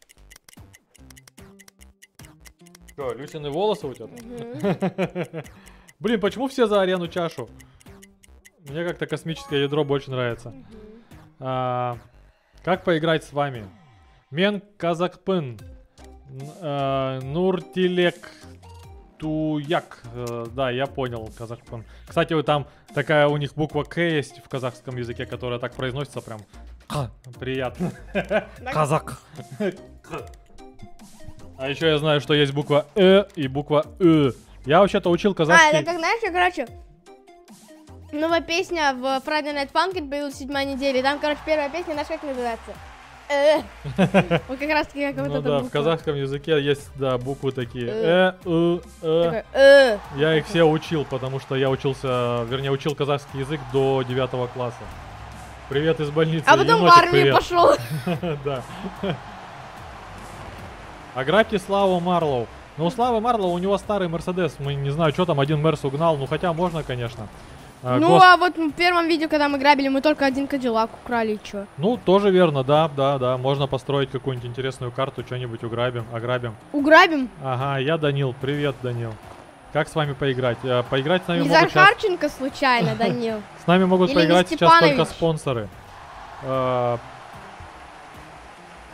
Что, Люсины волосы у тебя? Блин, почему все за арену чашу? Мне как-то космическое ядро больше нравится. Как поиграть с вами? Мен Казакпын. Нуртилек. Туяк. Да, я понял, Казахпын. Кстати, вот там такая у них буква К есть в казахском языке, которая так произносится прям приятно. Казак. А еще я знаю, что есть буква и буква Я вообще-то учил казахский. Это как, знаешь, короче, новая песня в Friday Night Funkin' появилась 7-я неделя. Там, короче, первая песня, знаешь, как называется? Вот как раз таки как вот эта буква. В казахском языке есть, да, буквы такие. Я их все учил, потому что я учил казахский язык до 9 класса. Привет из больницы. А потом в армию пошел. Да. Ограбьте Славу Марлоу. Но у Славы Марлоу у него старый Мерседес. Мы не знаю, что там один Мерс угнал. Ну хотя можно, конечно. А вот в первом видео, когда мы грабили, мы только один Кадиллак украли, и чё? Ну, тоже верно, да. Можно построить какую-нибудь интересную карту, что-нибудь ограбим. Уграбим? Ага, я Данил. Привет, Данил. Как с вами поиграть? Поиграть с нами не могут сейчас... Захарченко случайно, Данил? С нами могут поиграть сейчас только спонсоры.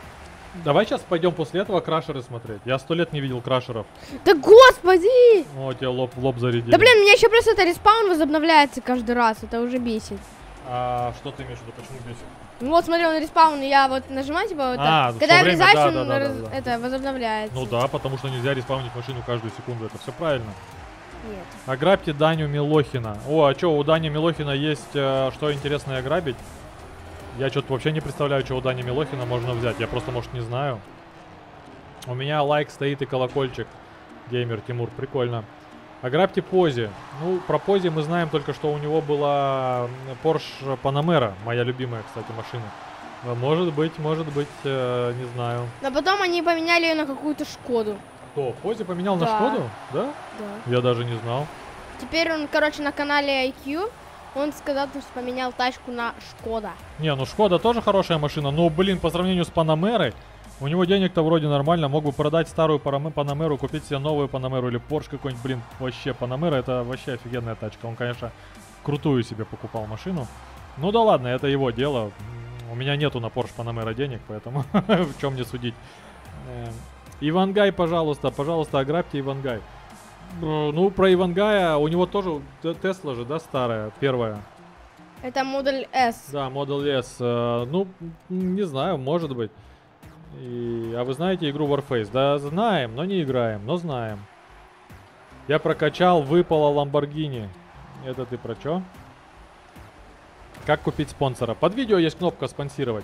Давай сейчас пойдем после этого крашеры смотреть. Я 100 лет не видел крашеров. Да господи! О, тебя лоб зарядили. Да блин, меня еще просто это респаун возобновляется каждый раз. Это уже бесит. А что ты имеешь в виду? Почему бесит? Ну вот смотри, он респаун, и я вот нажимаю, типа, вот А, так. Когда я время, врезаюсь, да, он да. это возобновляется. Ну да, потому что нельзя респаунить машину каждую секунду. Это все правильно. Нет. Ограбьте Даню Милохина. О, а что, у Дани Милохина есть что интересное ограбить? Я что-то вообще не представляю, что у Дани Милохина можно взять. Я просто, может, не знаю. У меня лайк стоит и колокольчик. Геймер Тимур, прикольно. Ограбьте Пози. Ну, про Пози мы знаем только, что у него была Porsche Panamera. Моя любимая, кстати, машина. Может быть, не знаю. Но потом они поменяли ее на какую-то Шкоду. Кто? Пози поменял на Да. Шкоду? Да? Да. Я даже не знал. Теперь он, короче, на канале IQ, он сказал, что поменял тачку на Шкода. Не, ну Шкода тоже хорошая машина, но, блин, по сравнению с Панамерой, у него денег-то вроде нормально. Мог бы продать старую Панамеру, купить себе новую Панамеру или Porsche какой-нибудь, блин, вообще. Панамера это вообще офигенная тачка. Он, конечно, крутую себе покупал машину. Ну да ладно, это его дело. У меня нету на Porsche Panamera денег, поэтому в чем мне судить. Ивангай, пожалуйста, ограбьте Ивангай. Ну, про Ивангая, у него тоже Тесла же, да, старая, первая. Это Model S. Да, Model S. Ну, не знаю, может быть. А вы знаете игру Warface? Да, знаем, но не играем, но знаем. Я прокачал, выпало Lamborghini. Это ты про чё? Как купить спонсора? Под видео есть кнопка спонсировать.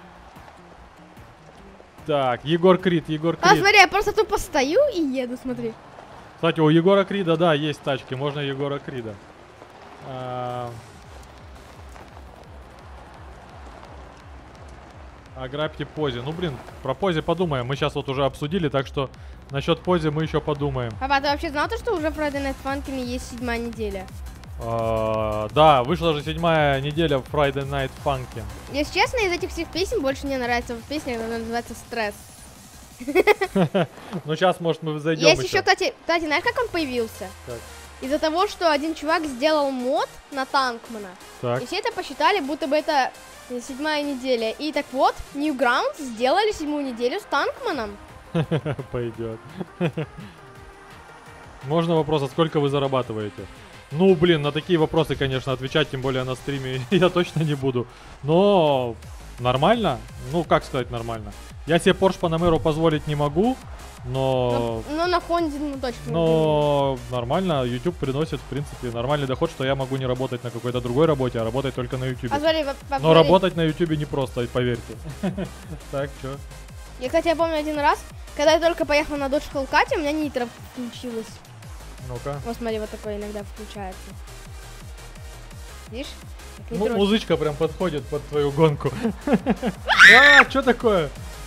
Так, Егор Крид. А, смотри, я просто тупо стою и еду, смотри. Кстати, у Егора Крида, да, есть тачки. Можно Егора Крида. Ограбьте Пози. Ну, блин, про Пози подумаем. Мы сейчас вот уже обсудили, так что насчет Пози мы еще подумаем. Папа, ты вообще знал, что уже в Friday Night Funkin' есть 7-я неделя? Да, вышла же 7-я неделя в Friday Night Funkin'. Если честно, из этих всех песен больше мне нравится песня, которая называется «Стресс». Ну, сейчас, может, мы зайдем Есть еще, кстати, знаешь, как он появился? Как? Из-за того, что один чувак сделал мод на Танкмана. Так. И все это посчитали, будто бы это 7-я неделя. И так вот, Newgrounds сделали 7-ю неделю с Танкманом. Пойдет. Можно вопрос, а сколько вы зарабатываете? Ну, блин, на такие вопросы, конечно, отвечать, тем более на стриме, я точно не буду. Но нормально? Ну, как сказать нормально? Я себе Porsche Panamera позволить не могу, но... Но на Хонде, ну, точно. Но нормально, YouTube приносит, в принципе, нормальный доход, что я могу не работать на какой-то другой работе, а работать только на YouTube. Но работать на YouTube не просто, поверьте. Так, чё? Я, кстати, я помню один раз, когда я только поехал на Dodge Hellcat, у меня нитро включилось. Ну-ка. Вот смотри, вот такое иногда включается. Видишь? Музычка прям подходит под твою гонку. А, что такое?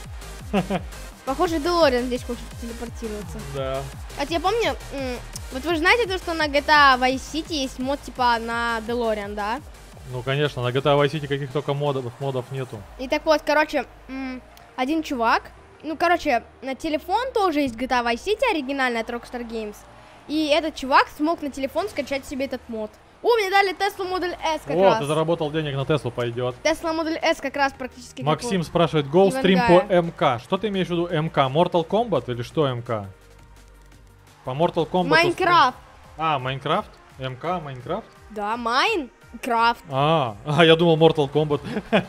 Похоже, Делориан здесь хочет телепортироваться. Да. А я помню, вот вы же знаете то, что на GTA Vice City есть мод типа на Делориан, да? Ну, конечно, на GTA Vice City каких только модов нету. И так вот, короче, один чувак, ну, короче, на телефон тоже есть GTA Vice City оригинальная от Rockstar Games. И этот чувак смог на телефон скачать себе этот мод. О, мне дали Tesla Model S как раз. О, ты заработал денег на Теслу, пойдет. Tesla Model S как раз практически. Максим спрашивает, голстрим по МК. Что ты имеешь в виду МК? Mortal Kombat или что МК? По Mortal Kombat. Майнкрафт. А, Майнкрафт? МК, Майнкрафт? Да, Майнкрафт. Я думал Mortal Kombat.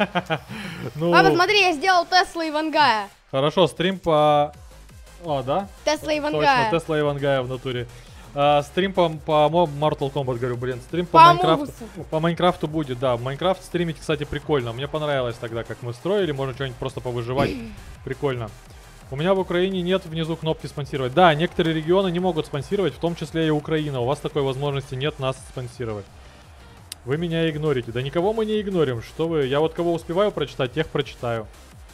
Ну, папа, смотри, я сделал Tesla Ивангая. Хорошо, стрим по... О, да? Tesla Ивангая. Точно, Tesla Ивангая в натуре. Стрим по Mortal Kombat, говорю, блин. Стрим по Майнкрафту. По Майнкрафту будет, да. Майнкрафт стримить, кстати, прикольно. Мне понравилось тогда, как мы строили. Можно что-нибудь просто повыживать. Прикольно. У меня в Украине нет внизу кнопки спонсировать. Да, некоторые регионы не могут спонсировать, в том числе и Украина. У вас такой возможности нет нас спонсировать. Вы меня игнорите. Да никого мы не игнорим. Что вы? Я вот кого успеваю прочитать, тех прочитаю.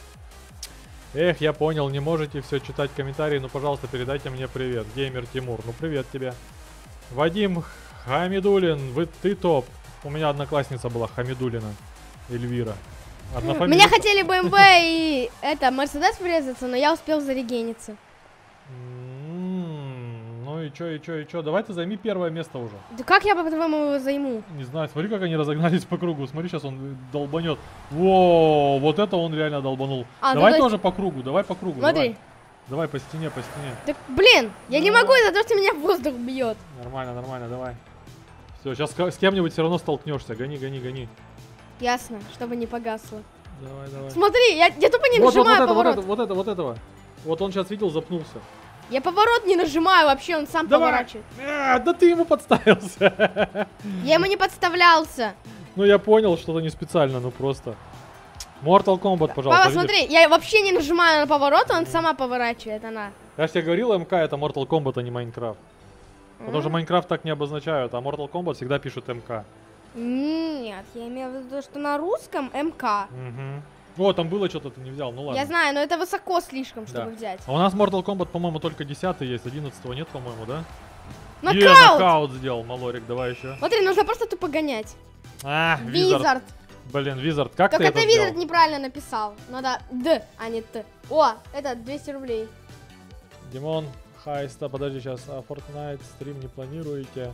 Эх, я понял, не можете все читать комментарии, ну, пожалуйста, передайте мне привет. Геймер Тимур, ну, привет тебе. Вадим Хамидулин, ты топ. У меня одноклассница была Хамидулина, Эльвира. Меня хотели BMW и это, Мерседес врезаться, но я успел зарегениться. Ну и чё? Давай ты займи первое место уже. Да как я, по-твоему, его займу? Не знаю, смотри, как они разогнались по кругу. Смотри, сейчас он долбанет. Воу, вот это он реально долбанул. Давай тоже по кругу, давай по кругу. Смотри. Давай по стене, по стене. Так, блин, я не могу из-за того, что меня воздух бьет. Нормально, давай. Все, сейчас с кем-нибудь все равно столкнешься. Гони. Ясно, чтобы не погасло. Давай. Смотри, я тупо не нажимаю поворот. Вот этого. Вот он сейчас видел, запнулся. Я поворот не нажимаю вообще, он сам поворачивает. Да ты ему подставился. Я ему не подставлялся. Ну я понял, что-то не специально, ну просто. Mortal Kombat, пожалуйста. Папа, смотри, я вообще не нажимаю на поворот, он сама поворачивает, она. Я же тебе говорил, МК это Mortal Kombat, а не Майнкрафт. Потому что Майнкрафт так не обозначают, а Mortal Kombat всегда пишут МК. Нет, я имею в виду, что на русском МК. О, там было что-то, ты не взял, ну ладно. Я знаю, но это высоко слишком, чтобы взять. А у нас Mortal Kombat, по-моему, только 10 есть, 11 нет, по-моему, да? Нокаут! Нокаут сделал, Малорик, давай еще. Смотри, нужно просто тупо гонять. Визард. Блин, Визард, как только ты это сделал? Только это Визард неправильно написал. Надо Д, а не Т. О, это 200 рублей. Димон, хайста, подожди сейчас, Fortnite стрим не планируете?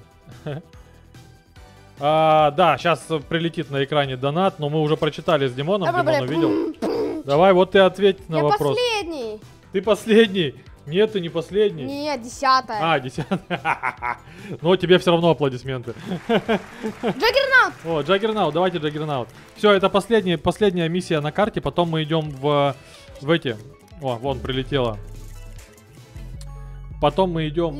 Да, сейчас прилетит на экране донат, но мы уже прочитали с Димоном, Димон увидел. Давай, вот ты ответь на вопрос. Я последний. Ты последний? Нет, ты не последний. Нет, 10-я. 10-я. Но тебе все равно аплодисменты. Джаггернаут! О, Джаггернаут, давайте Джаггернаут. Все, это последняя миссия на карте, потом мы идем в эти. О, вон, прилетело. Потом мы идем...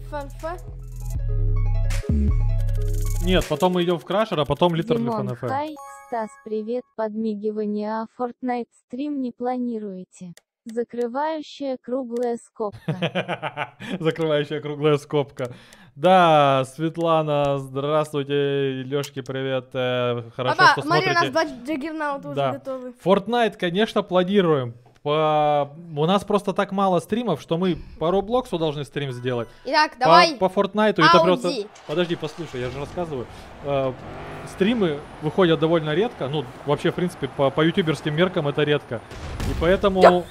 Нет, потом мы идем в Крашер, а потом Literally FNF. Хай, Стас, привет, подмигивание, а Fortnite стрим не планируете? Закрывающая круглая скобка. Закрывающая круглая скобка. Да, Светлана, здравствуйте, Лёшки, привет. Хорошо, что смотрите. Смотри, у нас 2 Джаггернаута уже готовы. Fortnite, конечно, планируем. У нас просто так мало стримов, что мы по Роблоксу должны стрим сделать. Итак, давай. По Fortnite это просто... Подожди, послушай, я же рассказываю. Стримы выходят довольно редко. Ну, вообще, в принципе, по ютуберским меркам это редко. И поэтому...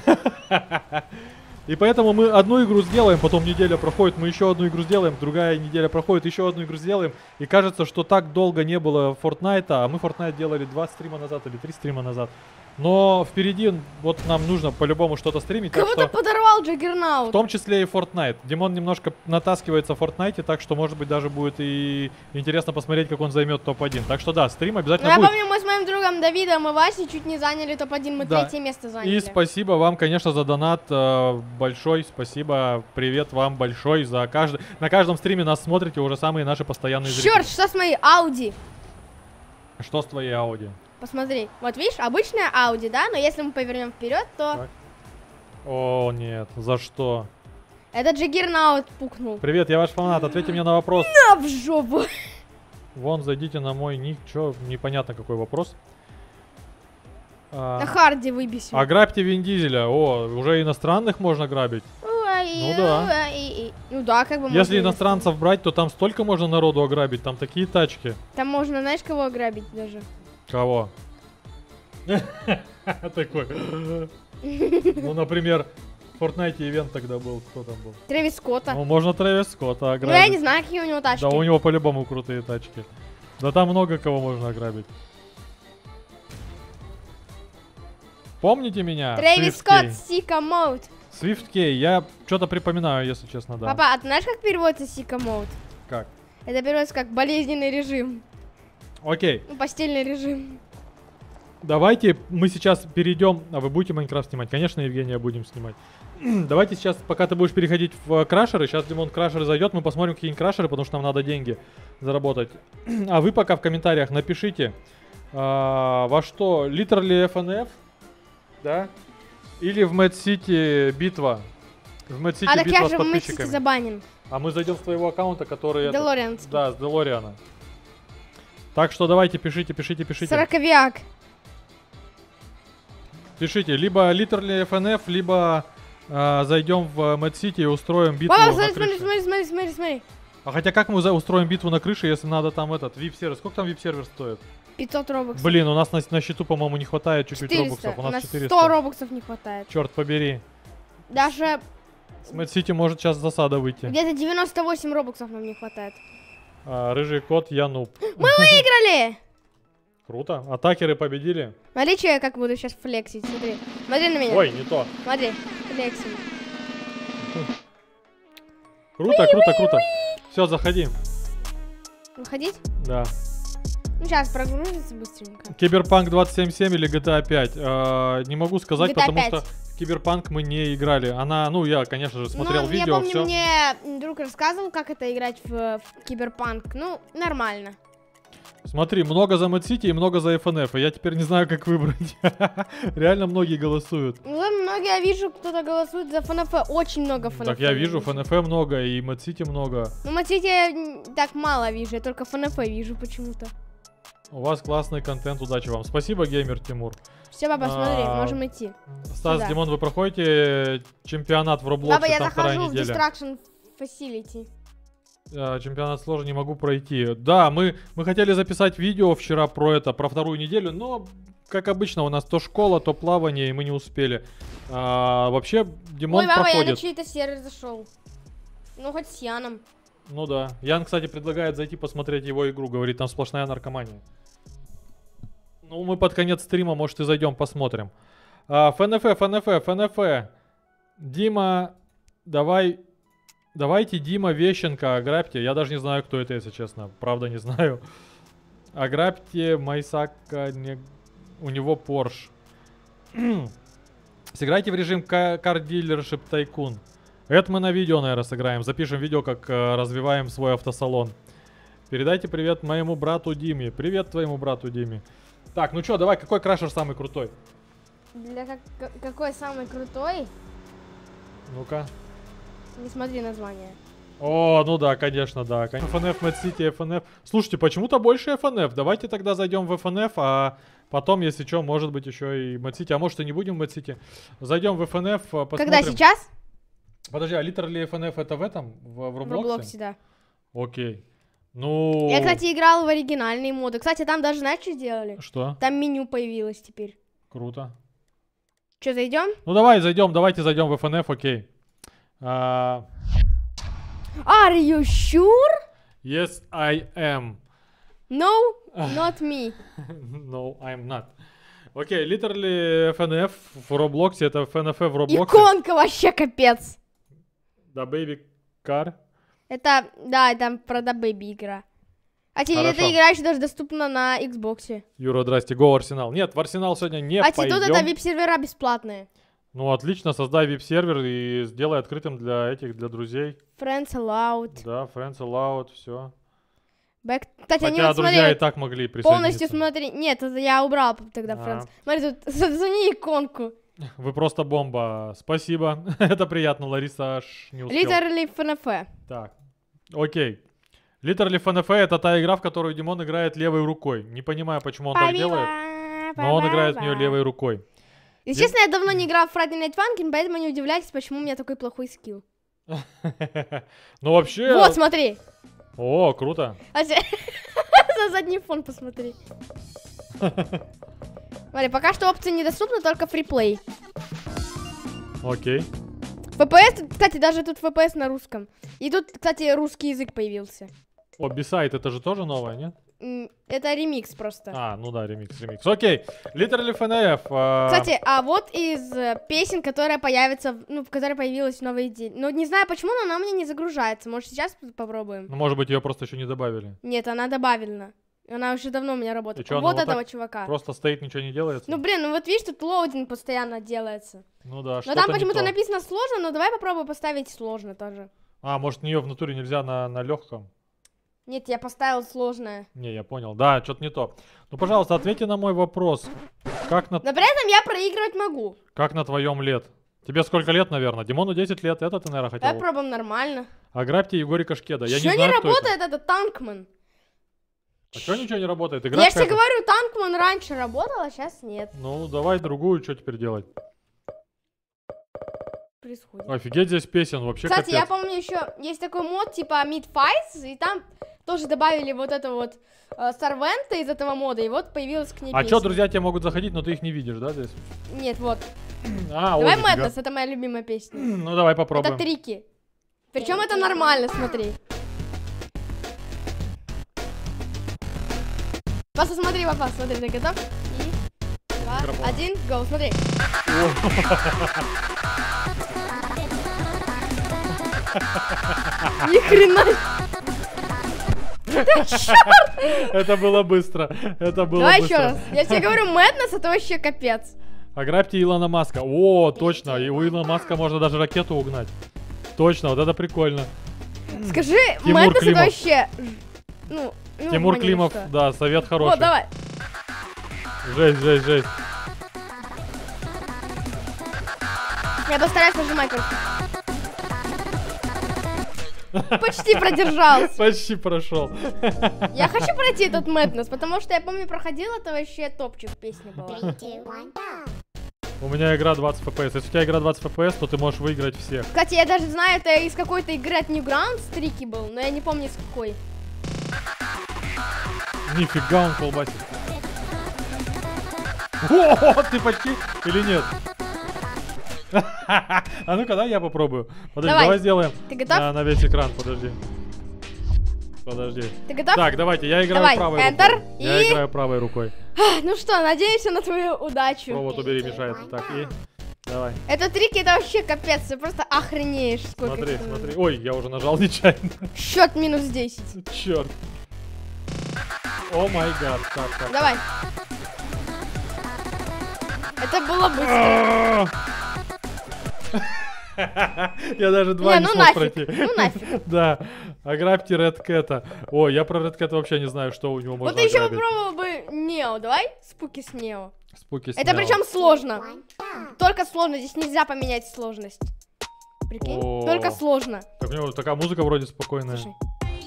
И поэтому мы одну игру сделаем, потом неделя проходит, мы еще одну игру сделаем, другая неделя проходит, еще одну игру сделаем. И кажется, что так долго не было Fortnite, а мы Fortnite делали 2 стрима назад или 3 стрима назад. Но впереди вот нам нужно по-любому что-то стримить. Кого-то подорвал Джаггернаут. В том числе и Fortnite. Димон немножко натаскивается в Fortnite, так что, может быть, даже будет и интересно посмотреть, как он займет топ-1. Так что да, стрим обязательно будет. Я помню, мы с моим другом Давидом и Васей чуть не заняли топ-1, мы 3-е место заняли. И спасибо вам, конечно, за донат. Большой спасибо. Привет вам большой за каждый. На каждом стриме нас смотрите уже самые наши постоянные зрители. Черт, что с моей Ауди? Что с твоей Ауди? Посмотри, вот видишь, обычная Audi, да, но если мы повернем вперед, то... Так. О, нет, за что? Это Джаггернаут пукнул. Привет, я ваш фанат, ответьте мне на вопрос. На в жопу! Вон, зайдите на мой ник, чё, непонятно какой вопрос. На харде выбесил. Ограбьте Вин Дизеля, уже иностранных можно грабить. Ну да. Ну да, как бы. Если иностранцев брать, то там столько можно народу ограбить, там такие тачки. Там можно, знаешь, кого ограбить даже? Кого? Такой. Ну, например, в Fortnite ивент тогда был. Кто там был? Трэвис Скотта. Ну, можно Трэвис Скотта ограбить. Ну, я не знаю, какие у него тачки. Да, у него по-любому крутые тачки. Да там много кого можно ограбить. Помните меня? Трэвис Скотт, Сика Мод. Swift Key, я что-то припоминаю, если честно, да. Папа, а ты знаешь, как переводится Сика Мод? Как? Это переводится как болезненный режим. Окей. Ну, постельный режим. Давайте мы сейчас перейдем... А вы будете Майнкрафт снимать? Конечно, Евгения, будем снимать. Давайте сейчас, пока ты будешь переходить в крашеры, сейчас Димон крашеры зайдет, мы посмотрим какие-нибудь крашеры, потому что нам надо деньги заработать. А вы пока в комментариях напишите, во что, Literally FNF, да? Или в Mad City битва. В Mad City битва с подписчиками. Mad City забанен. А мы зайдем с твоего аккаунта, который... Делорианский. Да, с Делориана. Так что давайте, пишите. Сороковяк. Пишите, либо Literally FNF, либо зайдем в Mad City и устроим битву Папа, на крыше. смотри. А хотя как мы устроим битву на крыше, если надо там этот VIP-сервер? Сколько там VIP-сервер стоит? 500 робоксов. Блин, у нас на счету, по-моему, не хватает чуть-чуть робоксов. У нас 400. 100 робоксов не хватает. Черт побери. Даже С Mad City может сейчас засада выйти. Где-то 98 робоксов нам не хватает. Рыжий кот, я нуб. Мы выиграли! Круто. Атакеры победили. Смотри, что я как буду сейчас флексить. Смотри. Смотри на меня. Ой, не то. Смотри. Флексим. Круто, круто, круто. Все, заходи. Выходить? Да. Ну, сейчас прогрузится быстренько. Киберпанк 277 или GTA 5? Не могу сказать, GTA потому 5. что в Киберпанк мы не играли. Она, ну, я, конечно же, смотрел Ну, видео, я помню, все. мне друг рассказывал, как это играть в Киберпанк. Ну, нормально. Смотри, много за Mad City и много за FNF. И я теперь не знаю, как выбрать. Реально многие голосуют. Ну, многие, я вижу, кто-то голосует за ФНФ. Очень много ФНФ. Так я вижу, FNF много и Mad City много. Ну, Mad City я так мало вижу, я только ФНФ вижу почему-то. У вас классный контент, удачи вам. Спасибо, геймер Тимур. Все, папа, смотри, можем идти. Стас, Сюда. Димон, вы проходите чемпионат в Роблоксе, Папа, я там вторая захожу в неделя. Destruction Facility. Чемпионат сложно, не могу пройти. Да, мы хотели записать видео вчера про вторую неделю, но, как обычно, у нас то школа, то плавание, и мы не успели. Вообще, Димон Ой, папа, я на проходит. чей-то сервер зашел. Ну, хоть с Яном. Ну да. Ян, кстати, предлагает зайти посмотреть его игру. Говорит, там сплошная наркомания. Ну, мы под конец стрима, может, и зайдем, посмотрим. ФНФ. Дима, давайте Дима Вещенко ограбьте. Я даже не знаю, кто это, если честно. Правда, не знаю. Ограбьте Майсака, у него Порш. Сыграйте в режим Car Dealership Tycoon. Это мы на видео, наверное, сыграем. Запишем видео, как развиваем свой автосалон. Передайте привет моему брату Диме. Привет твоему брату Диме. Так, ну что, давай, какой крашер самый крутой? Какой самый крутой? Ну-ка. Не смотри название. О, ну да, конечно, да. FNF, Mad City, FNF. Слушайте, почему-то больше FNF. Давайте тогда зайдем в FNF, а потом, если что, может быть еще и Mad City. А может и не будем в Mad City. Зайдем в FNF, посмотрим. Когда, сейчас? Подожди, а Literally FNF это в этом? В Roblox? В Роблоксе, да. Окей. Ну... Я, кстати, играл в оригинальные моды. Кстати, там даже, знаешь, что сделали? Что? Там меню появилось теперь. Круто. Что, зайдем? Ну давай, давайте зайдем в FNF, окей. Are you sure? Yes, I am. No, not me. No, I'm not. Окей, Literally FNF в Роблоксе, это FNF в Роблоксе. Иконка вообще капец. Да, Baby Car. Это, да, там про The Baby игра. А теперь Хорошо. эта игра еще даже доступна на Xbox. Юра, здрасте, го в Арсенал. Нет, в Арсенал сегодня не А пойдем. тут это VIP-сервера бесплатные. Ну, отлично, создай VIP-сервер и сделай открытым для друзей. Friends allowed. Да, Friends allowed, все. Кстати, они Хотя вот, друзья смотри, и так могли полностью присоединиться. смотри. Нет, это я убрал тогда Friends. Смотри, тут засуни иконку. Вы просто бомба. Спасибо. Это приятно, Лариса аж не успела. Literally FNF. Так, окей. Literally FNF это та игра, в которую Димон играет левой рукой. Не понимаю, почему он так делает, но он играет в нее левой рукой. Если честно, я давно не играл в Friday Night Funkin', поэтому не удивляйтесь, почему у меня такой плохой скилл. Ну вообще... Вот, смотри. О, круто. За задний фон посмотри. Смотри, пока что опция недоступна, только фриплей. Окей. FPS, кстати, даже тут FPS на русском. И тут, кстати, русский язык появился. О, Beside, это же тоже новое, нет? Это ремикс просто. А, ну да, ремикс. Окей. Literally FNF. Кстати, а вот из песен, которая появится, ну, которая появилась в новой идее. Ну, не знаю почему, но она у меня не загружается. Может, сейчас попробуем? Ну, может быть, ее просто еще не добавили. Нет, она добавлена. Она уже давно у меня работает. И чё, Вот она этого так чувака. Просто стоит, ничего не делается? Ну, блин, ну вот видишь, тут лоудинг постоянно делается. Ну да, Но что-то там не почему-то то. написано сложно, но давай попробуем поставить сложно тоже. А, может, нее в натуре нельзя на легком? Нет, я поставил сложное. Не, я понял. Да, что-то не то. Ну, пожалуйста, ответьте на мой вопрос. Как на Но при этом я проигрывать могу. Как на твоем лет? Тебе сколько лет, наверное? Димону 10 лет, это ты, наверное, хотел. Давай пробуем нормально. Ограбьте Егорика Шкеда. Я Что не знаю, не кто это. работает, это Танкман. А что ничего не работает? Игра Я же тебе какая-то- говорю, Танкман раньше работал, а сейчас нет. Ну, давай другую, что теперь делать? Происходит. Офигеть, здесь песен вообще Кстати, я капец. помню еще, есть такой мод типа Mid Fights, и там тоже добавили вот это вот Сарвента из этого мода, и вот появилась к ней А песня. что, друзья тебе могут заходить, но ты их не видишь, да, здесь? Нет, вот. Давай Madness, это моя любимая песня. Ну давай попробуем. Это трики. Причем это нормально, смотри. Папа, смотри, папа, смотри, ты готов? И 2, 1, go, смотри. Ни хрена. Да черт! Это было быстро. Это было Давай быстро. еще раз. Я тебе говорю, Madness это вообще капец. Ограбьте Илона Маска. О, точно. И у Илона Маска можно даже ракету угнать. Точно, вот это прикольно. Скажи, Тимур Madness это Климов. вообще... Ну, Тимур поняли, Климов, что. да, совет хороший. Вот, давай. Жесть, жесть, жесть. Я постараюсь нажимать просто. Почти продержался. Почти прошел. Я хочу пройти этот Madness, потому что я помню, проходил, это вообще топчик песни была. У меня игра 20 FPS. Если у тебя игра 20 FPS, то ты можешь выиграть всех. Кстати, я даже знаю, это из какой-то игры от Newgrounds трики был, но я не помню, из какой. Нифига он колбасит. О, ты почти или нет? А ну-ка, да, я попробую. Подожди, давай сделаем. Ты готов? На весь экран, подожди. Подожди. Ты готов? Так, давайте, я играю правой Enter, рукой. Я играю правой рукой. Ну что, надеемся на твою удачу. Провод убери, мешает. Так, и давай. Это трики, это вообще капец, ты просто охренеешь. Сколько Смотри, это смотри. Ой, я уже нажал нечаянно. Счет минус 10. Черт. О май гад. Так. Давай. Это было быстро. Я даже два не смог пройти. Ну нафиг. Да. Ограбьте Red Cat'а. О, я про Red Cat вообще не знаю, что у него можно Вот ты еще ограбить. попробовал бы Нео, давай? Спуки с Нео. Спуки с Это Нео. причем сложно. Только сложно, здесь нельзя поменять сложность. Прикинь? О. Только сложно. Так у него такая музыка вроде спокойная. Слушай.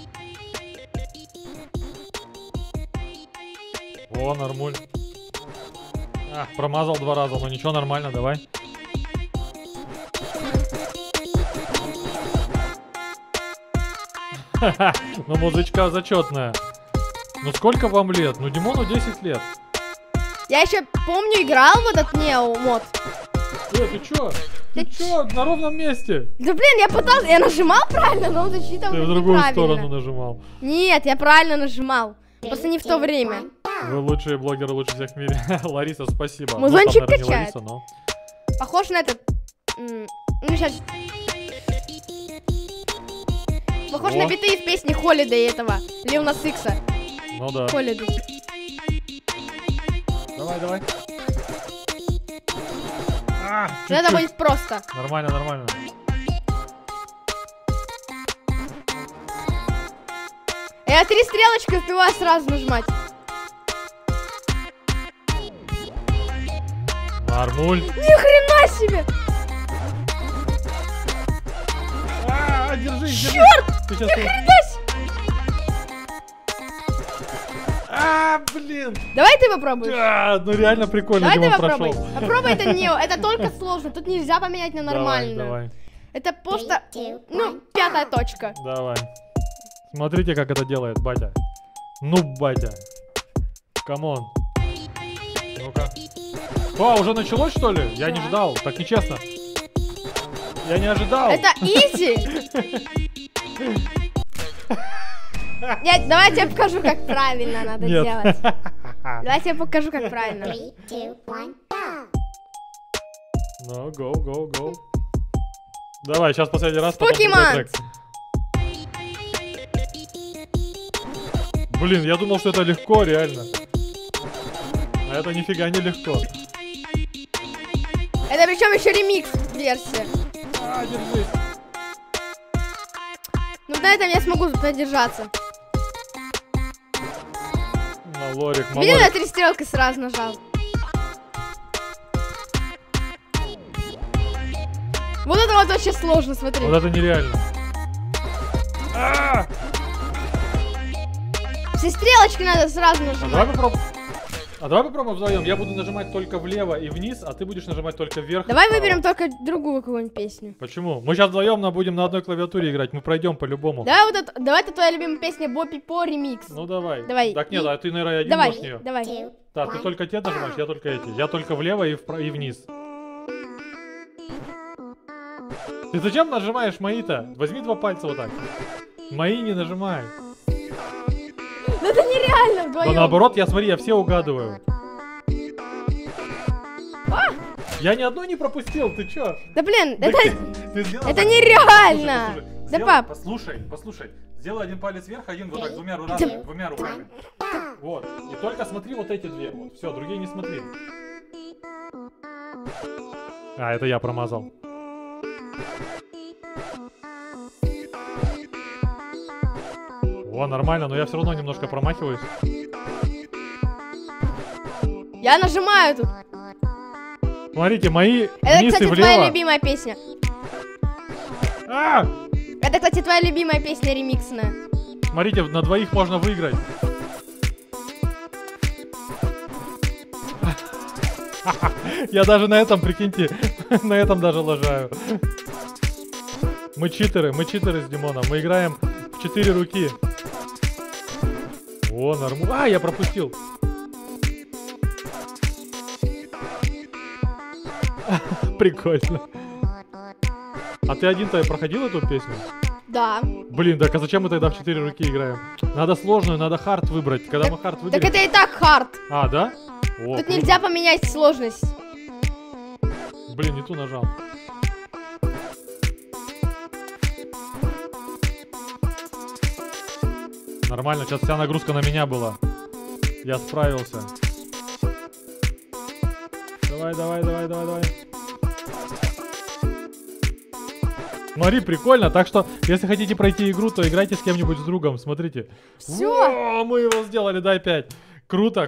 О, нормуль. А, промазал 2 раза, но ничего, нормально, давай. Ну, музычка зачетная. Ну, сколько вам лет? Ну, Димону 10 лет. Я еще помню, играл в этот Нео мод. Ты чё? Ты чё? На ровном месте. Да блин, я пытался, я нажимал правильно, но он засчитывал Ты в другую неправильно. сторону нажимал. Нет, я правильно нажимал. Просто не в то время. Вы лучшие блогеры, лучше всех в мире. Лариса, спасибо. Музончик Ну, там, наверное, не качает. Лариса, но... Похож на этот... Ну, сейчас... Похож на биты из песни Holiday этого. Lil Nas X. Ну да. Holiday. Давай. А, Это чуть-чуть. будет просто. Нормально. Я 3 стрелочки успеваю сразу нажимать. Нормуль. Ни хрена себе! Держи. Черт! Ты сейчас... Ни хрена себе! Блин. Давай ты попробуешь. Ну реально прикольно, Давай ты Димон попробуй. прошел. Попробуй это Нео. Это только сложно. Тут нельзя поменять на нормальную. Давай. Это просто, ну, 5-я точка. Давай. Смотрите, как это делает батя. Ну, батя. Камон. Ну-ка. О, уже началось, что ли? Я не ждал. Так нечестно. Я не ожидал. Это изи. Давай я тебе покажу, как правильно надо Нет. делать. Давай я тебе покажу, как правильно. Ну, go. Давай, сейчас последний раз. потом Spooky другой Month. трек. Блин, я думал, что это легко, реально. А это нифига не легко. Это причем еще ремикс версия. Держись. Ну на этом я смогу продержаться. Малорик. Видишь, я 3 стрелки сразу нажал. Вот это вот вообще сложно, смотри. Вот это нереально. Все стрелочки надо сразу нажимать. Давай попробуем вдвоем. Я буду нажимать только влево и вниз, а ты будешь нажимать только вверх. Давай и вправо. выберем только другую какую-нибудь песню. Почему? Мы сейчас вдвоем будем на одной клавиатуре играть. Мы пройдем по-любому. Давай это твоя любимая песня Боппи По ремикс. Ну давай. Давай. Так нет, а ты, наверное, один Давай, можешь нее. давай. Да, ты только те нажимаешь, я только эти. Я только влево и вниз. Ты зачем нажимаешь мои-то? Возьми 2 пальца вот так. Мои не нажимай. Ну это нереально вдвоем. Да наоборот, смотри, я все угадываю. Я ни одну не пропустил, ты чё? Да блин, Да это нереально. Да пап. Послушай. Сделай 1 палец вверх, 1 вот так, двумя руками. Вот. И только смотри вот эти 2. Вот. Все, другие не смотри. А, это я промазал. О, нормально, но я все равно немножко промахиваюсь. Я нажимаю тут. Смотрите, мои это, вниз кстати, и влево. твоя любимая песня. А! Это, кстати, твоя любимая песня ремиксная. Смотрите, на 2 можно выиграть. Я даже на этом, прикиньте, на этом даже лажаю. Мы читеры с Димоном. Мы играем в 4 руки. О, нормально. А, я пропустил. Прикольно. А ты один-то проходил эту песню? Да. Блин, так а зачем мы тогда в 4 руки играем? Надо сложную, надо хард выбрать. Когда мы хард выберем... Так это и так хард. А, да? О, тут круто. нельзя поменять сложность. Блин, не ту нажал. Нормально, сейчас вся нагрузка на меня была. Я справился. Давай. Смотри, прикольно. Так что, если хотите пройти игру, то играйте с кем-нибудь с другом. Смотрите. Все. Мы его сделали, дай 5. Круто.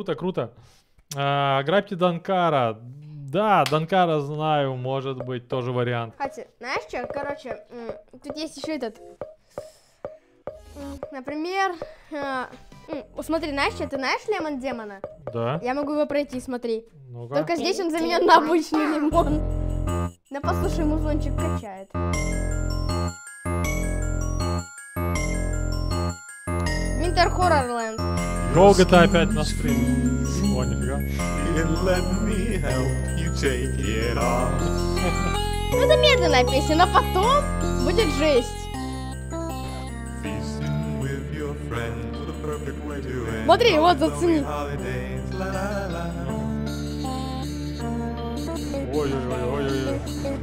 Грабьте Данкара. Да, Данкара знаю, может быть, тоже вариант. Кстати, знаешь что? Короче, тут есть еще этот... Например... Смотри, знаешь что? Ты знаешь Лемон Демона? Да. Я могу его пройти, смотри. Ну-ка. Только здесь он заменен на обычный лимон. Да послушай, музончик качает. Winter Horrorland. Go GTA 5 на стрим. О, нифига. Ну это медленная песня, но потом будет жесть. Смотри, вот зацени. Ой-ой-ой.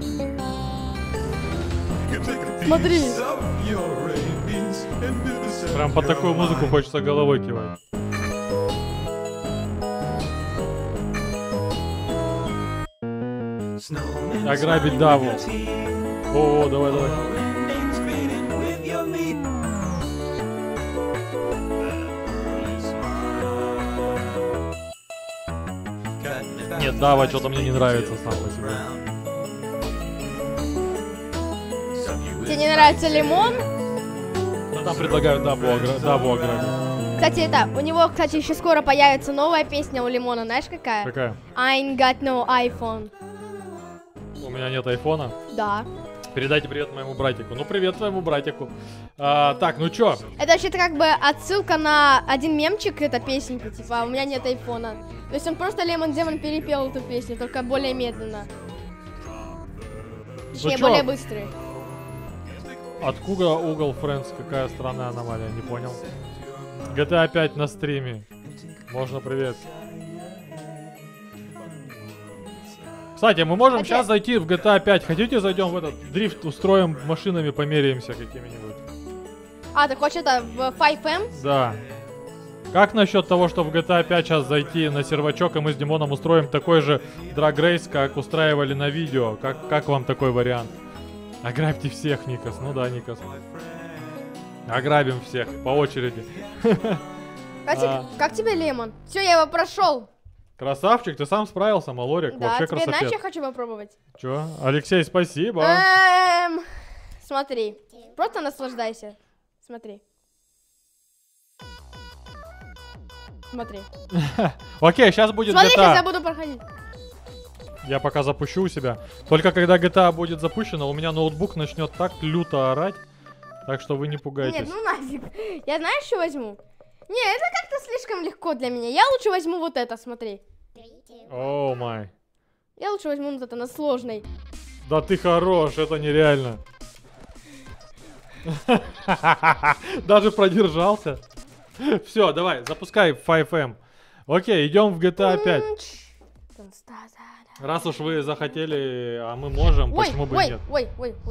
Смотри. Прям под такую музыку хочется головой кивать. Ограбить Даву. О, давай. Нет, Дава что-то мне не нравится сам по себе. Тебе не нравится лимон? Ну там предлагают Даву ограбить. Кстати, у него, кстати, еще скоро появится новая песня у Лимона, знаешь какая? Какая? I ain't got no iPhone. У меня нет айфона. Да. Передайте привет моему братику. Ну, привет твоему братику. Так, ну чё? Это вообще-то как бы отсылка на один мемчик, это песенка, типа, у меня нет айфона. То есть он просто Лемон Демон перепел эту песню, только более медленно. Точнее, более быстрый. Откуда угол Friends? Какая страна аномалия? Не понял. GTA 5 на стриме. Можно привет. Кстати, мы можем сейчас зайти в GTA 5. Хотите, зайдем в этот дрифт, устроим машинами, померяемся какими-нибудь? А, ты хочешь это в 5M? Да. Как насчет того, что в GTA 5 сейчас зайти на сервачок, и мы с Димоном устроим такой же драг-рейс, как устраивали на видео? Как вам такой вариант? Ограбьте всех, Никас. Ну да, Никас. Ограбим всех по очереди. Как тебе Лемон? Все, я его прошел. Красавчик, ты сам справился, Малорик. Да, вообще теперь красавец. знаешь, я хочу попробовать. Чё? Алексей, спасибо. Смотри, просто наслаждайся. Смотри. Смотри. Окей, сейчас будет Смотри, GTA. сейчас я буду проходить. Я пока запущу у себя. Только когда GTA будет запущена, у меня ноутбук начнет так люто орать. Так что вы не пугайтесь. Нет, ну нафиг. Я знаешь, что возьму? Не, это как-то слишком легко для меня. Я лучше возьму вот это, смотри. О май. Я лучше возьму вот это на сложной. Да ты хорош, это нереально. Даже продержался. Все, давай, запускай 5M. Окей, идем в GTA 5. Раз уж вы захотели, а мы можем, почему бы нет? Ой.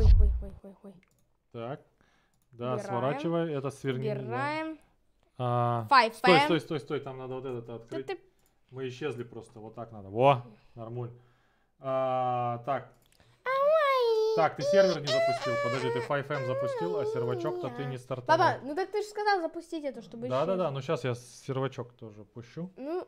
Так. Да, Убираем. сворачивай, это сверни. Убираем. 5M. Стой, там надо вот это открыть. Мы исчезли просто, вот так надо. Во, нормуль. Так. Так, ты сервер не запустил. Подожди, ты 5M запустил, а сервачок-то ты не стартанул. Папа, ну так ты же сказал запустить это, чтобы... Да, ну сейчас я сервачок тоже пущу. Ну...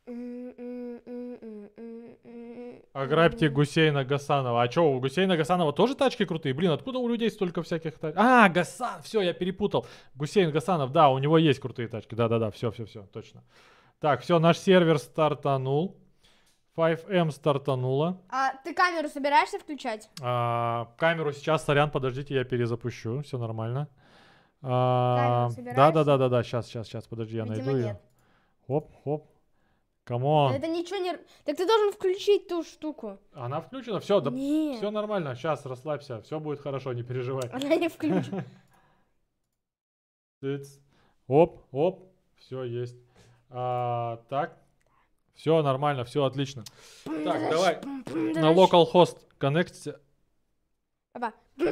Ограбьте Гусейна Гасанова. А чё, у Гусейна Гасанова тоже тачки крутые? Блин, откуда у людей столько всяких тачек? Гасан, все, я перепутал. Гусейн Гасанов, да, у него есть крутые тачки. Да, все, точно. Так, все, наш сервер стартанул. 5M стартанула. А ты камеру собираешься включать? Камеру сейчас, сорян, подождите, я перезапущу. Все нормально. Камеру собираешься? Да, сейчас, подожди, я Видимо, найду ее. нет. Хоп. Камон. Это ничего не... Так ты должен включить ту штуку. Она включена? Все, да, Нет. все нормально. Сейчас расслабься, все будет хорошо, не переживай. Она не включена. Оп, все есть. Так, все нормально, все отлично. Так, давай на localhost коннектиться. Папа.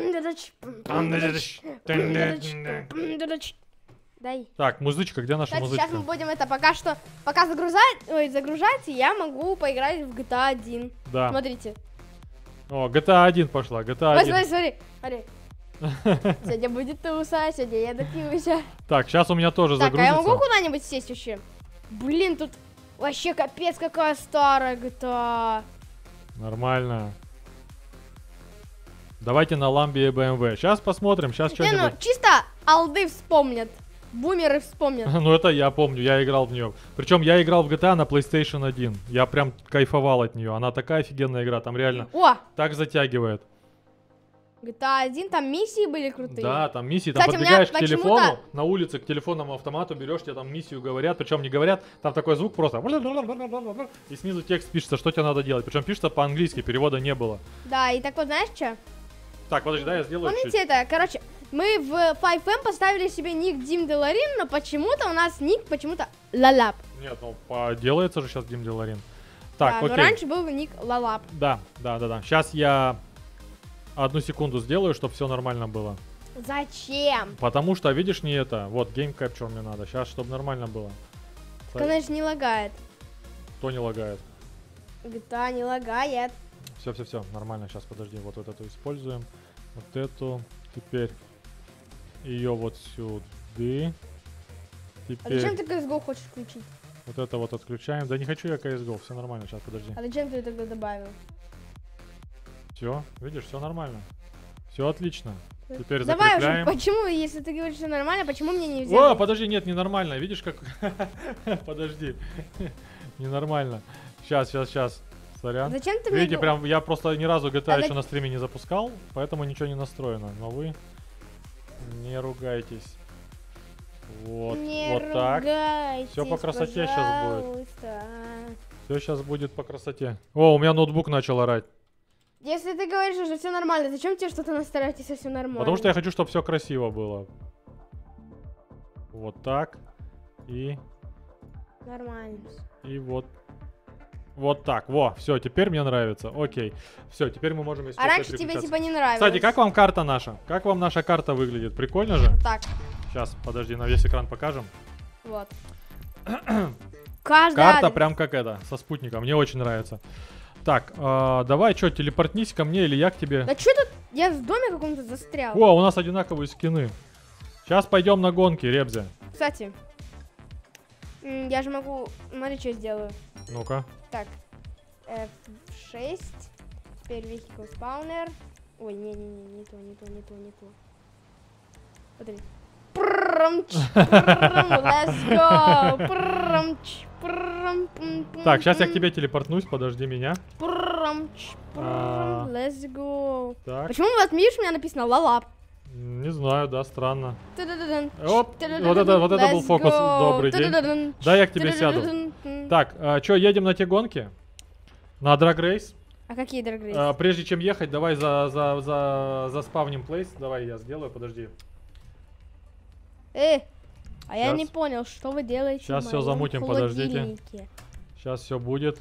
Дай. Так, музычка, где наша Кстати, музычка? сейчас мы будем это пока загружать, и я могу поиграть в GTA 1. Да. Смотрите. О, GTA 1 пошла, GTA 1. Смотри. Сегодня будет туса, сегодня я допьюсь. Так, сейчас у меня тоже Так, загрузится. а я могу куда-нибудь сесть вообще? Блин, тут вообще капец какая старая GTA. Нормально. Давайте на ламбе и BMW. Сейчас посмотрим, сейчас что-нибудь. Чисто алды вспомнят. Бумеры вспомнят. Ну это я помню, я играл в нее. Причем я играл в GTA на PlayStation 1. Я прям кайфовал от нее. Она такая офигенная игра, там реально так затягивает. GTA 1, там миссии были крутые. Да, там миссии, там Кстати, подбегаешь к телефону, на улице к телефонному автомату берешь, тебе там миссию говорят, причем не говорят, там такой звук просто. И снизу текст пишется, что тебе надо делать. Причем пишется по-английски, перевода не было. Да, и так вот, знаешь что? Так, подожди, да, я сделаю помните это? Короче, мы в 5M поставили себе ник Дим Деларин, но почему-то у нас ник Лалап. Нет, ну делается же сейчас Дим Деларин. Так, да, окей. но раньше был ник Лалап. Да. Сейчас я 1 секунду сделаю, чтобы все нормально было. Зачем? Потому что, видишь, не это. Вот, Game Capture мне надо. Сейчас, чтобы нормально было. Конечно, не лагает. Кто не лагает? GTA не лагает. Все, нормально. Сейчас, подожди, вот эту используем. Вот эту. Теперь ее вот сюда. Теперь... А зачем ты CSGO хочешь включить? Вот это вот отключаем. Да не хочу я CSGO, все нормально. Сейчас, подожди. А зачем ты тогда добавил? Все, видишь, все нормально. Все отлично. Теперь давай закрепляем. уже, почему, если ты говоришь, что нормально, почему мне не взяли? О, подожди, нет, ненормально. Видишь, как... Подожди. Ненормально. Сейчас. Сорян. Зачем ты видите, мне... прям я просто ни разу GTA еще на стриме не запускал, поэтому ничего не настроено. Но вы не ругайтесь. Вот, не вот так. Все по красоте сейчас будет. Все сейчас будет по красоте. О, у меня ноутбук начал орать. Если ты говоришь, что все нормально, зачем тебе что-то настраивать, если все нормально? Потому что я хочу, чтобы все красиво было. Вот так. И... Нормально. И вот. Вот так. Во, все, теперь мне нравится. Окей. Все, теперь мы можем... А раньше тебе типа не нравилось. Кстати, как вам карта наша? Как вам наша карта выглядит? Прикольно же? Так. Сейчас, подожди, на весь экран покажем. Вот. Карта прям как это, со спутником. Мне очень нравится. Так, давай, что, телепортнись ко мне или я к тебе? Да что тут? Я в доме каком-то застрял. О, у нас одинаковые скины. Сейчас пойдем на гонки, Ребзя. Кстати, я же могу... Смотри, что сделаю. Ну-ка. Так, F6. Теперь vehicle spawner. Ой, не то. Смотри. Let's go. Так, сейчас я к тебе телепортнусь, подожди меня. Let's go. Так. Почему вот видишь, у меня написано лалап? Не знаю, да, странно. Оп, вот это был фокус. Добрый день. Да, я к тебе сяду. Так, что, едем на те гонки? На Drag Race? А какие драг-рейсы? Прежде чем ехать, давай заспавним плейс. Давай я сделаю, подожди. А я не понял, что вы делаете. Сейчас все замутим, подождите. Сейчас все будет.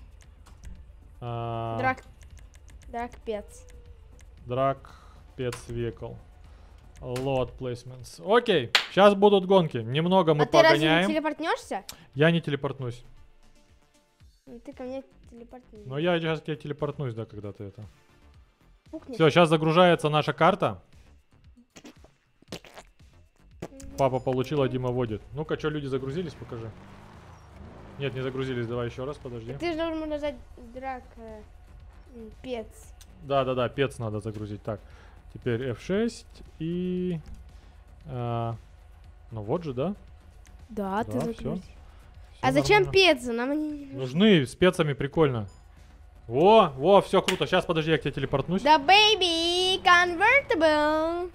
Драг-пец. Драг-пец vehicle. Load placements. Окей, сейчас будут гонки. Немного мы погоняем. А ты разве не телепортнешься? Я не телепортнусь. Ты ко мне телепортнешь. Но я сейчас к тебе телепортнусь, да, когда ты это. Пукнешь. Все, сейчас загружается наша карта. Папа получил, а Дима водит. Ну-ка, что, люди загрузились, покажи. Нет, не загрузились, давай еще раз, подожди. Ты же должен нажать драг пец. Да, пец надо загрузить. Так, теперь F6 и... ну вот же, да? Да, ты загрузил. А зачем пецы? Нам они не нужны. С пецами прикольно. Во, все круто. Сейчас, подожди, я к тебе телепортнусь. Да, baby, convertible.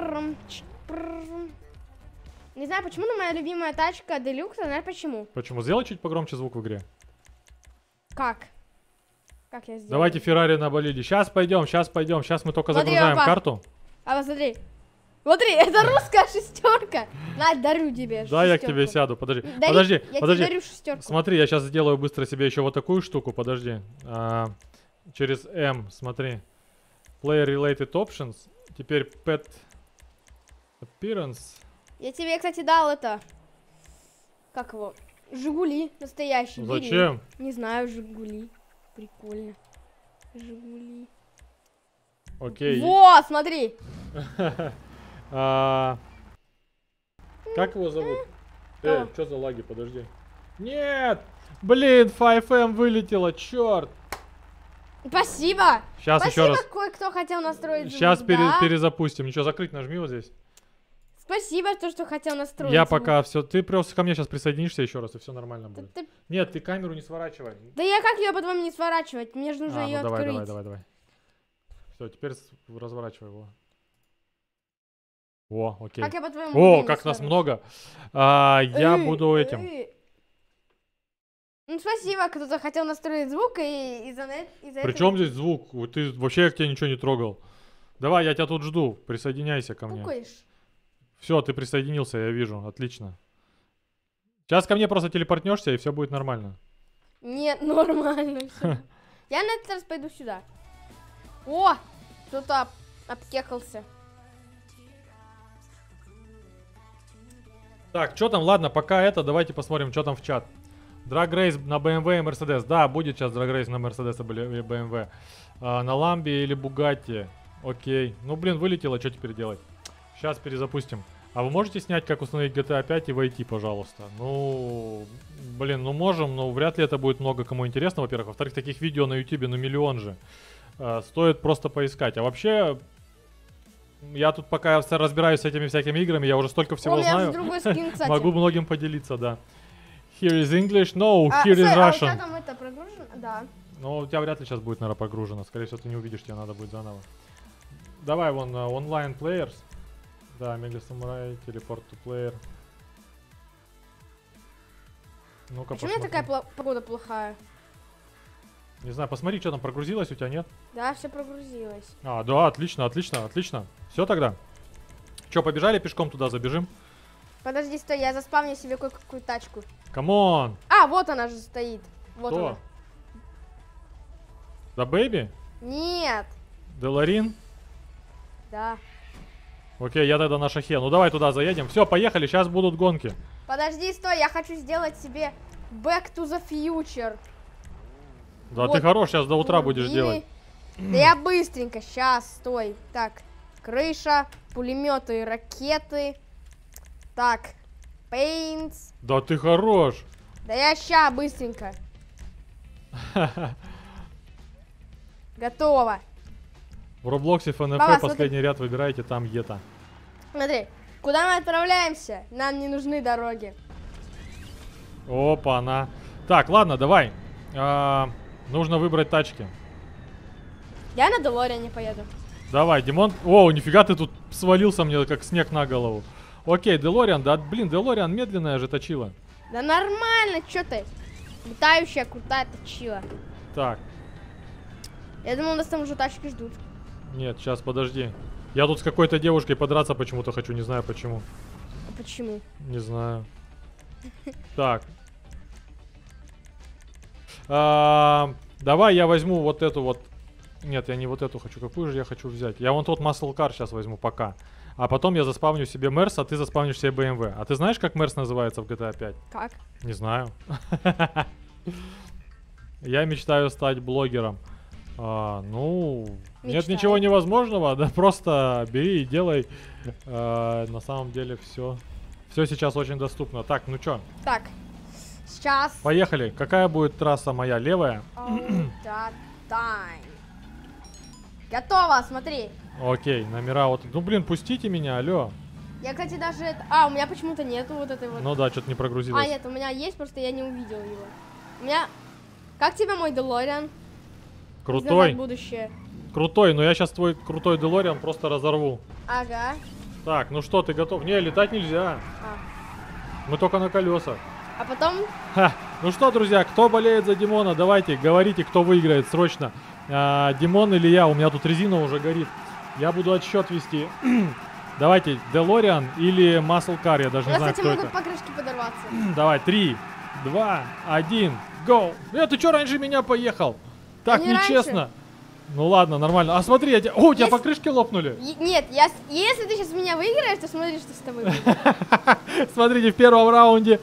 Не знаю, почему, но моя любимая тачка Делюкс, знаешь почему? Почему? Сделай чуть погромче звук в игре. Как? Как я сделаю? Давайте Феррари на болиде. Сейчас пойдем. Сейчас мы только загружаем карту. А посмотри. Смотри, это русская шестерка. На, дарю тебе шестерку. Да, я к тебе сяду, подожди. Я тебе дарю шестерку. Смотри, я сейчас сделаю быстро себе еще вот такую штуку, подожди. Через M, смотри. Player Related Options. Теперь Pet Appearance. Я тебе, кстати, дал это. Как его? Жигули настоящий. Зачем? Не знаю, Жигули. Прикольно. Жигули. Окей. Вот, смотри. Как его зовут? Что за лаги? Подожди. Нет! Блин, 5M вылетело, черт! Спасибо! Сейчас еще раз. Кое-кто хотел настроить звук. Сейчас перезапустим. Ничего, закрыть нажми вот здесь. Спасибо, что хотел настроить. Я пока все. Ты просто ко мне сейчас присоединишься еще раз, и все нормально будет. Нет, ты камеру не сворачивай. Да я как ее по-твоему не сворачивать? Мне же нужно ее открыть. Давай. Все, теперь разворачивай его. О, окей. Как я по-твоему? О, как нас много. Я буду этим. Ну спасибо, кто-то хотел настроить звук, и из-за этого... Причем здесь звук? Ты вообще, я к тебе ничего не трогал. Давай, я тебя тут жду. Присоединяйся ко мне. Пукаешь. Все, ты присоединился, я вижу. Отлично. Сейчас ко мне просто телепортнешься, и все будет нормально. Нет, нормально все. Я на этот раз пойду сюда. О, кто-то обкекался. Так, что там? Ладно, пока это, давайте посмотрим, что там в чат. Drag Race на BMW и Mercedes. Да, будет сейчас Drag Race на Mercedes и BMW. На Lambo или Bugatti. Окей. Ну, блин, вылетело, что теперь делать? Сейчас перезапустим. А вы можете снять, как установить GTA 5 и войти, пожалуйста? Ну, блин, ну можем, но вряд ли это будет много кому интересно, во-первых. Во-вторых, таких видео на YouTube, ну, миллион же. Стоит просто поискать. А вообще, я тут пока разбираюсь с этими всякими играми, я уже столько всего знаю. Другой скин, кстати. Могу многим поделиться, да. Here is English, no, here is Russian. А у тебя там это прогружено? Да. Ну, у тебя вряд ли сейчас будет, наверное, прогружено. Скорее всего, ты не увидишь, тебе надо будет заново. Давай, вон, онлайн players. Да, Mega Samurai, Teleport to Player. Ну-ка, почему у меня такая погода плохая? Не знаю, посмотри, что там прогрузилось, у тебя нет? Да, все прогрузилось. Да, отлично. Все тогда. Че, побежали пешком туда, забежим? Подожди, стой, я заспавню себе кое-какую тачку. Камон! А, вот она же стоит. Вот Кто? она. Да, Бэйби? Нет. Деларин? Да. Окей, я тогда на шахе. Ну давай туда заедем. Все, поехали, сейчас будут гонки. Подожди, стой, я хочу сделать себе Back to the Future. Да вот. Ты хорош, сейчас до утра будешь делать. Да я быстренько, сейчас, стой. Так, крыша, пулеметы и ракеты. Так, paints. Да ты хорош. Да я ща, быстренько. Готово. В Роблоксе ФНФ последний ряд выбираете, там ета. Смотри, куда мы отправляемся? Нам не нужны дороги. Опа-на. Так, ладно, давай. Нужно выбрать тачки. Я на Делориане поеду. Давай, Димон. О, нифига ты тут свалился мне, как снег на голову. Окей, Делориан, да, блин, Делориан медленная же точила. Да нормально, чё ты? Летающая крутая точила. Так. Я думал, нас там уже тачки ждут. Нет, сейчас, подожди. Я тут с какой-то девушкой подраться почему-то хочу, не знаю почему. А почему? Не знаю. Так. Давай я возьму вот эту вот. Нет, я не вот эту хочу. Какую же я хочу взять? Я вон тот Muscle Car сейчас возьму пока. А потом я заспавню себе Мерс, а ты заспавнишь себе BMW. А ты знаешь, как Мерс называется в GTA 5? Как? Не знаю. Я мечтаю стать блогером. Ну, нет ничего невозможного, да просто бери и делай. На самом деле все сейчас очень доступно. Так, ну чё? Так, сейчас. Поехали. Какая будет трасса моя? Левая? Готово, смотри. Окей, номера вот. Ну блин, пустите меня, алло. Я, кстати, даже... у меня почему-то нету вот этой вот... Ну да, что-то не прогрузилось. Нет, у меня есть, просто я не увидел его. У меня... Как тебе мой DeLorean? Крутой. Будущее. Крутой, но я сейчас твой крутой DeLorean просто разорву. Ага. Так, ну что, ты готов? Не, летать нельзя. Мы только на колесах. А потом... Ну что, друзья, кто болеет за Димона, давайте, говорите, кто выиграет срочно. Димон или я? У меня тут резина уже горит. Я буду отсчет вести. Давайте, DeLorean или Muscle Car, я даже не знаю, кто это. могут покрышки подорваться. Давай, 3, 2, 1, go. Ты что раньше меня поехал? Так нечестно. Ну ладно, нормально. А смотри, я тебя... О, у тебя покрышки лопнули. Нет, если ты сейчас меня выиграешь, то смотри, что с тобой будет. Смотрите, в первом раунде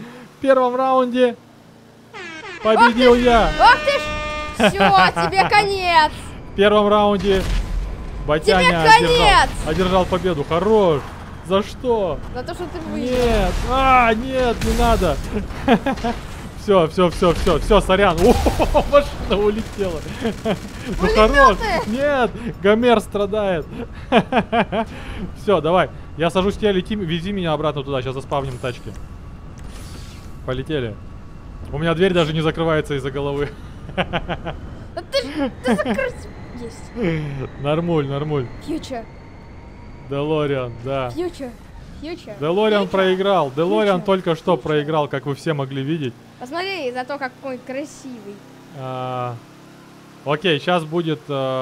победил я. Ох ты ж! Все, тебе конец. В первом раунде Батяня одержал победу. Хорош. За что? За то, что ты выиграл. Нет, нет, не надо. Все, сорян. О, машина улетела. Ну хорош. Нет, Гомер страдает. Все, давай. Я сажусь к тебе, лети, вези меня обратно туда. Сейчас заспавним тачки. Полетели. У меня дверь даже не закрывается из-за головы. Ты закрыть. Есть. Нормуль. Фьючер. DeLorean, да. Фьючер. DeLorean проиграл. DeLorean только что проиграл, как вы все могли видеть. Посмотри, зато какой красивый. Окей, сейчас будет.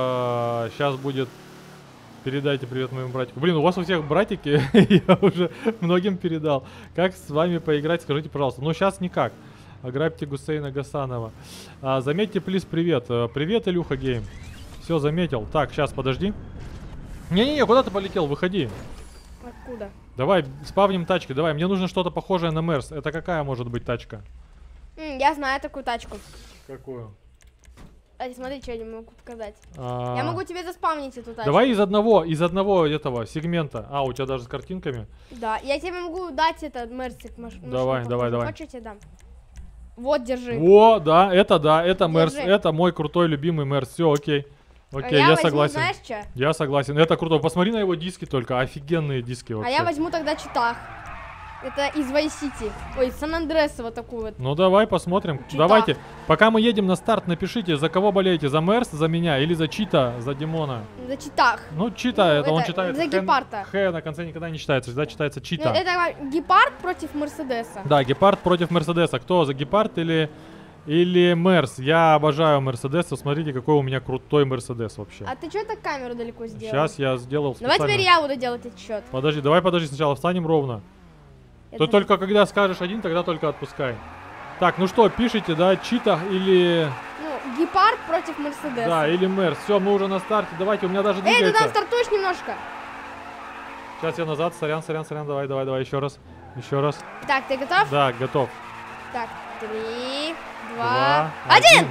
Передайте привет моему братику. Блин, у вас у всех братики, я уже многим передал. Как с вами поиграть, скажите, пожалуйста. Ну, сейчас никак. Ограбьте Гусейна Гасанова. Заметьте, плиз, привет. Привет, Илюха Гейм. Все, заметил. Так, сейчас, подожди. Не-не-не, куда ты полетел? Выходи. Откуда? Давай, спавним тачки. Давай, мне нужно что-то похожее на Мерс. Это какая может быть тачка? Я знаю такую тачку. Какую? Смотри, что я могу показать. Я могу тебе заспавнить эту тачку. Давай из одного этого сегмента. У тебя даже с картинками. Да, я тебе могу дать этот Мерсик. Давай. Хочешь, я тебе дам? Вот, держи. Это Мерс. Это мой крутой любимый Мерс. Все, окей. Окей, я согласен. Знаешь, что? Я согласен. Это круто. Посмотри на его диски только. Офигенные диски вообще. А я возьму тогда Читах. Это из Vice City. Ой, Сан-Андреаса вот такую вот. Ну давай посмотрим. Читах. Давайте. Пока мы едем на старт, напишите, за кого болеете. За Мерс, за меня или за Чита, за Димона. За Читах. Ну, Чита, это он читает. За Гепарда. Х на конце никогда не читается. Всегда читается Чита. Это Гепард против Мерседеса. Да, Гепард против Мерседеса. Кто за Гепард или Мерс? Я обожаю Мерседеса. Смотрите, какой у меня крутой Мерседес вообще. А ты что так камеру далеко сделал? Сейчас я сделал специально. Давай теперь я буду делать отсчет. Подожди, сначала встанем ровно. То только когда скажешь один, тогда только отпускай. Так, ну что, пишите, да, Чита или... Ну, Гепард против Мерседеса. Да, или Мерс. Все, мы уже на старте. Давайте, у меня даже двигается. Ты там стартуешь немножко. Сейчас я назад, сорян. Давай, еще раз. Так, ты готов? Да, готов. Так, 3, 2, 1!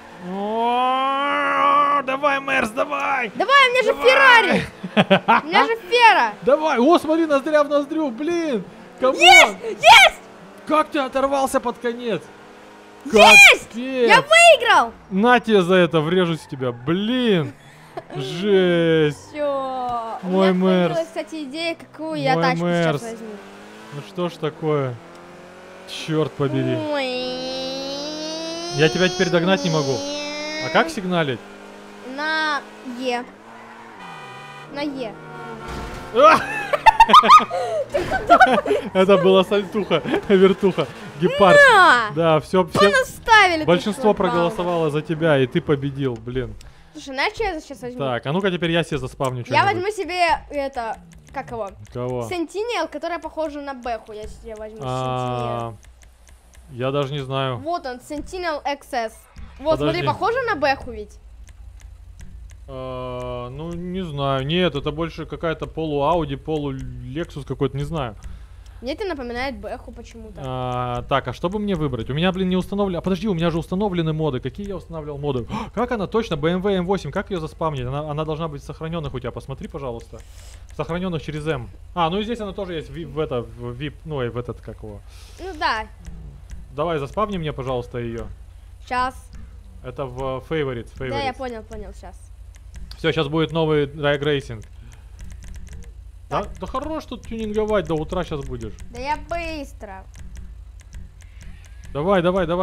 Давай, Мерс, давай! Давай, у меня же Феррари! У меня же Фера! Давай! О, смотри, ноздря в ноздрю, блин! Есть! Как ты оторвался под конец? Есть! Я выиграл! На тебе за это, врежусь в тебя, блин! Жесть! Все. Мой Мерс. У меня появилась, кстати, идея, какую я тачку сейчас возьму. Ну что ж такое? Черт побери. Ой. Я тебя теперь догнать не могу. А как сигналить? На Е. На Е. Это была сальтуха, вертуха, Гепард. Да, все. Ставили. Большинство проголосовало за тебя, и ты победил, блин. Слушай, знаешь, что я сейчас возьму? Так, а ну-ка теперь я себе заспавню Я что-нибудь. возьму себе это, как его? Кого? Сентинел, которая похожа на Бэху. Я себе возьму Сентинел. Я даже не знаю. Вот он, Sentinel XS. Вот, Подожди. смотри, похоже на Бэху ведь? Ну, не знаю. Нет, это больше какая-то полу-ауди, полу-лексус какой-то, не знаю. Мне это напоминает Бэху почему-то. Так, а что бы мне выбрать? У меня, блин, не установлено. А подожди, у меня же установлены моды. Какие я устанавливал моды? Как она точно? BMW M8. Как ее заспамнить? Она должна быть в сохраненных у тебя. Посмотри, пожалуйста. В сохраненных через M. Ну и здесь она тоже есть в VIP, ну и в этот, как его. Ну да. Давай, заспавни мне, пожалуйста, ее. Сейчас. Это в Favorites. Да, я понял, сейчас. Все, сейчас будет новый Drag Racing. Да хорош тут тюнинговать, до утра сейчас будешь. Да я быстро. Давай.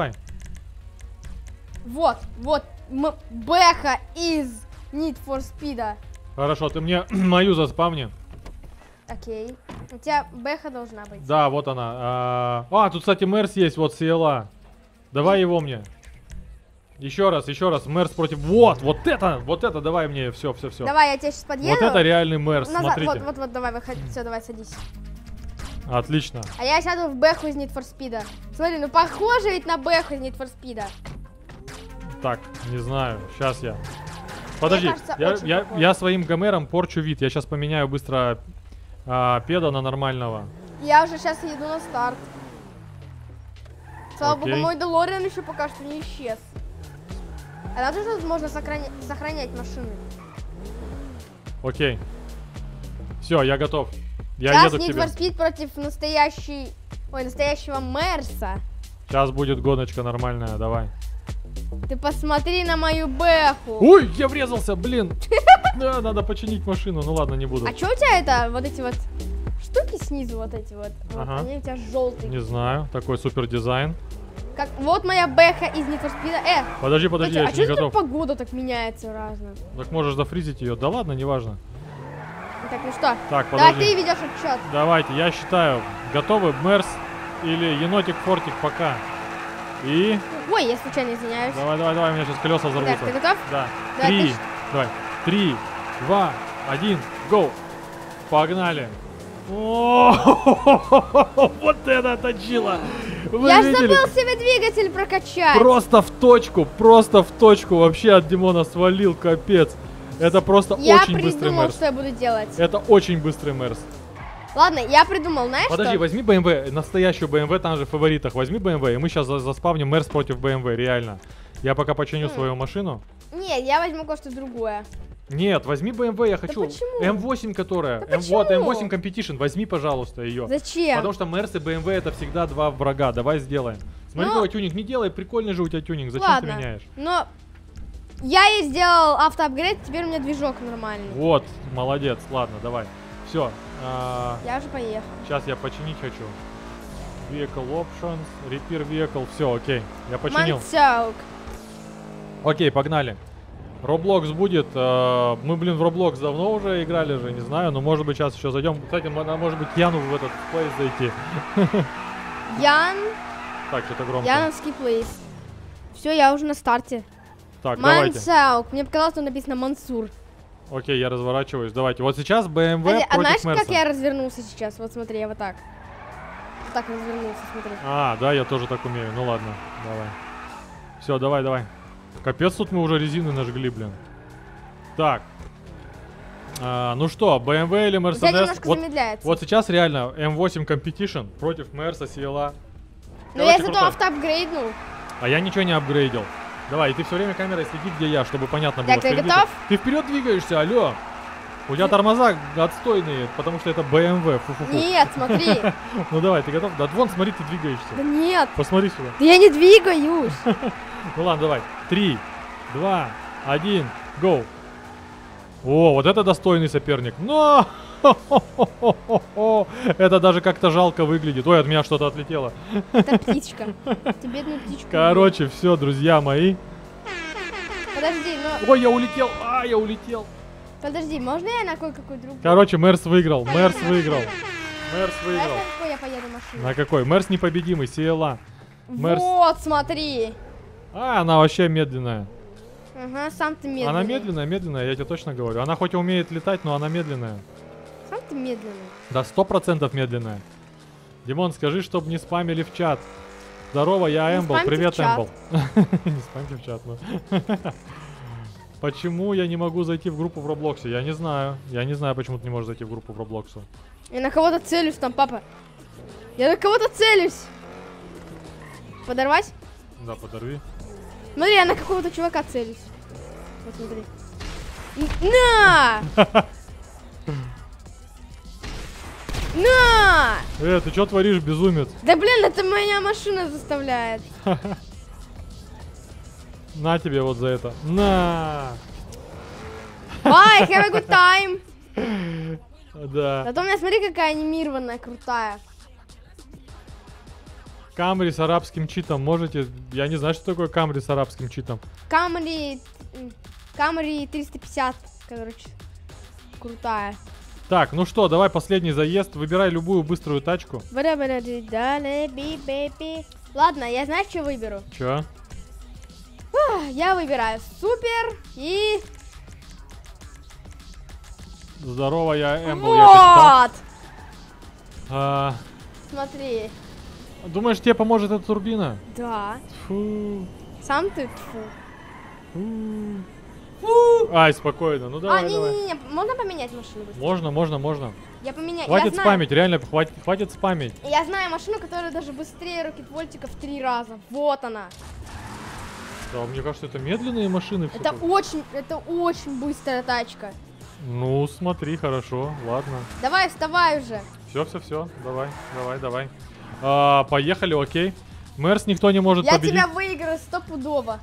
Вот, Бэха из Need for Speed. Хорошо, ты мне мою заспавни. Окей. У тебя Бэха должна быть. Да, вот она. Тут, кстати, Мерс есть, вот CLA. Давай его мне. Еще раз, Мерс против... Вот это, давай мне, все. Давай, я тебя сейчас подъеду. Вот это реальный Мерс, назад. смотрите. Вот, давай, выходи, все, давай, садись. Отлично. А я сяду в Бэху из Need for Speed. Смотри, ну похоже ведь на Бэху из Need for Speed. Так, не знаю, сейчас я... Подожди, кажется, я своим гомером порчу вид. Я сейчас поменяю быстро педа на нормального. Я уже сейчас еду на старт. Слава Окей. богу, мой Делориан еще пока что не исчез. А там тоже можно сохранять машины. Окей. Все, я готов. Я Сейчас еду к Need тебе. for Speed против настоящего Мерса. Сейчас будет гоночка нормальная, давай. Ты посмотри на мою Бэху. Ой, я врезался, блин. Да, надо починить машину. Ну ладно, не буду. А что у тебя это, вот эти вот штуки снизу, вот эти вот, Ага. они у тебя желтые. Не знаю, такой супер дизайн. Как, вот моя Бэха из Need for Speed. Подожди, Кстати, я а еще не что готов. погода так меняется разно? Так можешь зафризить ее. Да ладно, неважно. Так, ну что? Так, Да, подожди. ты ведешь отчет. Давайте, я считаю. Готовы? Мерс или енотик Фортик пока. И... Ой, я случайно извиняюсь. Давай, у меня сейчас колеса взорвутся. Так, ты готов? Да. Да, 3, ты- давай. 3, 2, 1, go. Погнали. О, вот это точило. Вы Я ж видели? забыл себе двигатель прокачать. Просто в точку. Вообще от Димона свалил, капец. Это просто Я очень быстрый придумал, Мерс. что я буду делать. Это очень быстрый Мерс. Ладно, я придумал, знаешь Подожди, что? возьми BMW, настоящую BMW, там же в фаворитах. Возьми BMW, и мы сейчас заспавним Мерс против BMW, реально. Я пока починю свою машину. Нет, я возьму кое-что другое. Нет, возьми BMW, я хочу. почему? M8, которая. Да Вот, почему? M8 Competition, возьми, пожалуйста, ее. Зачем? Потому что Мерс и BMW это всегда два врага. Давай сделаем. Смотри, Ну, какой тюнинг. Не делай, прикольный же у тебя тюнинг. Зачем ладно, ты меняешь? но я ей сделал автоапгрейд, теперь у меня движок нормальный. Вот, молодец. Ладно, давай. Все. Я уже поехал. Сейчас я починить хочу. Vehicle Options, Repair Vehicle. Все, окей. Я починил. Мансаук. Окей, погнали. Roblox будет. Мы, блин, в Roblox давно уже играли же, не знаю, но может быть сейчас еще зайдем. Кстати, может быть Яну в этот плейс зайти. Ян. Так, что-то громко. Яновский плейс. Все, я уже на старте. Так, давайте. Мансаук. Мне показалось, что написано Мансур. Окей, я разворачиваюсь. Давайте. Вот сейчас BMW Кстати, а знаешь, против Мерса. как я развернулся сейчас? Вот смотри, я вот так. Вот так развернулся, смотри. Да, я тоже так умею. Ну ладно, давай. Все, давай. Капец, тут мы уже резины нажгли, блин. Так. Ну что, BMW или У тебя Mercedes? немножко замедляется. Вот сейчас реально M8 Competition против Мерса, CLA. Но я зато автоапгрейднул. А я ничего не апгрейдил. Давай, и ты все время камерой следи, где я, чтобы понятно было. Так, ты впереди готов? Ты вперед двигаешься, алло. У тебя тормоза отстойные, потому что это BMW. Фу-фу-фу. Нет, смотри. Ну давай, ты готов? Да вон, смотри, ты двигаешься. Да нет. Посмотри сюда. Да я не двигаюсь. Ну ладно, давай. 3, 2, 1, go. О, вот это достойный соперник. Но! Это даже как-то жалко выглядит. Ой, от меня что-то отлетело. Это птичка. Ты бедную птичку. Короче, все, друзья мои. Подожди, но... Ой, я улетел. Я улетел. Подожди, можно я на кое-какой другой? Короче, Мерс выиграл. Мерс выиграл. Мерс Знаешь, выиграл. на какой я поеду машину? На какой? Мерс непобедимый, CLA. Мерс. Вот, смотри. Она вообще медленная. Ага, сам ты медленный. Она медленная, я тебе точно говорю. Она хоть и умеет летать, но она медленная. Сам ты медленный. Да, 100% медленная. Димон, скажи, чтобы не спамили в чат. Здорово, я Эмбл. Привет, Эмбл. Не спамьте в чат, ну. Почему я не могу зайти в группу в Роблоксе? Я не знаю. Я не знаю, почему ты не можешь зайти в группу в Роблоксу. Я на кого-то целюсь там, папа. Я на кого-то целюсь. Подорвать? Да, подорви. Смотри, я на какого-то чувака целюсь. Вот смотри. На! На! Ты что творишь, безумец? Да блин, это моя машина заставляет. На тебе вот за это. На! Bye, have a good time. Да. Зато у меня, смотри, какая анимированная, крутая. Камри с арабским читом можете? Я не знаю, что такое Камри с арабским читом. Камри 350, короче, крутая. Так, ну что, давай последний заезд. Выбирай любую быструю тачку. Ладно, я знаю, что выберу. Чё? Я выбираю супер и... Здорово, я Эмбл. Вот! Смотри. Думаешь, тебе поможет эта турбина? Да. Фу. Сам ты? Фу. Ай, спокойно. Ну давай, давай. Не-не-не, можно поменять машину быстро? Можно. Я поменяю. Хватит спамить, реально, хватит спамить. Я знаю машину, которая даже быстрее Рокетвольтика в 3 раза. Вот она. Да, мне кажется, это медленные машины. Это очень быстрая тачка. Ну, смотри, хорошо, ладно. Давай, вставай уже. Все, давай. Поехали, окей. Мерс никто не может победить. Я тебя выиграю стопудово.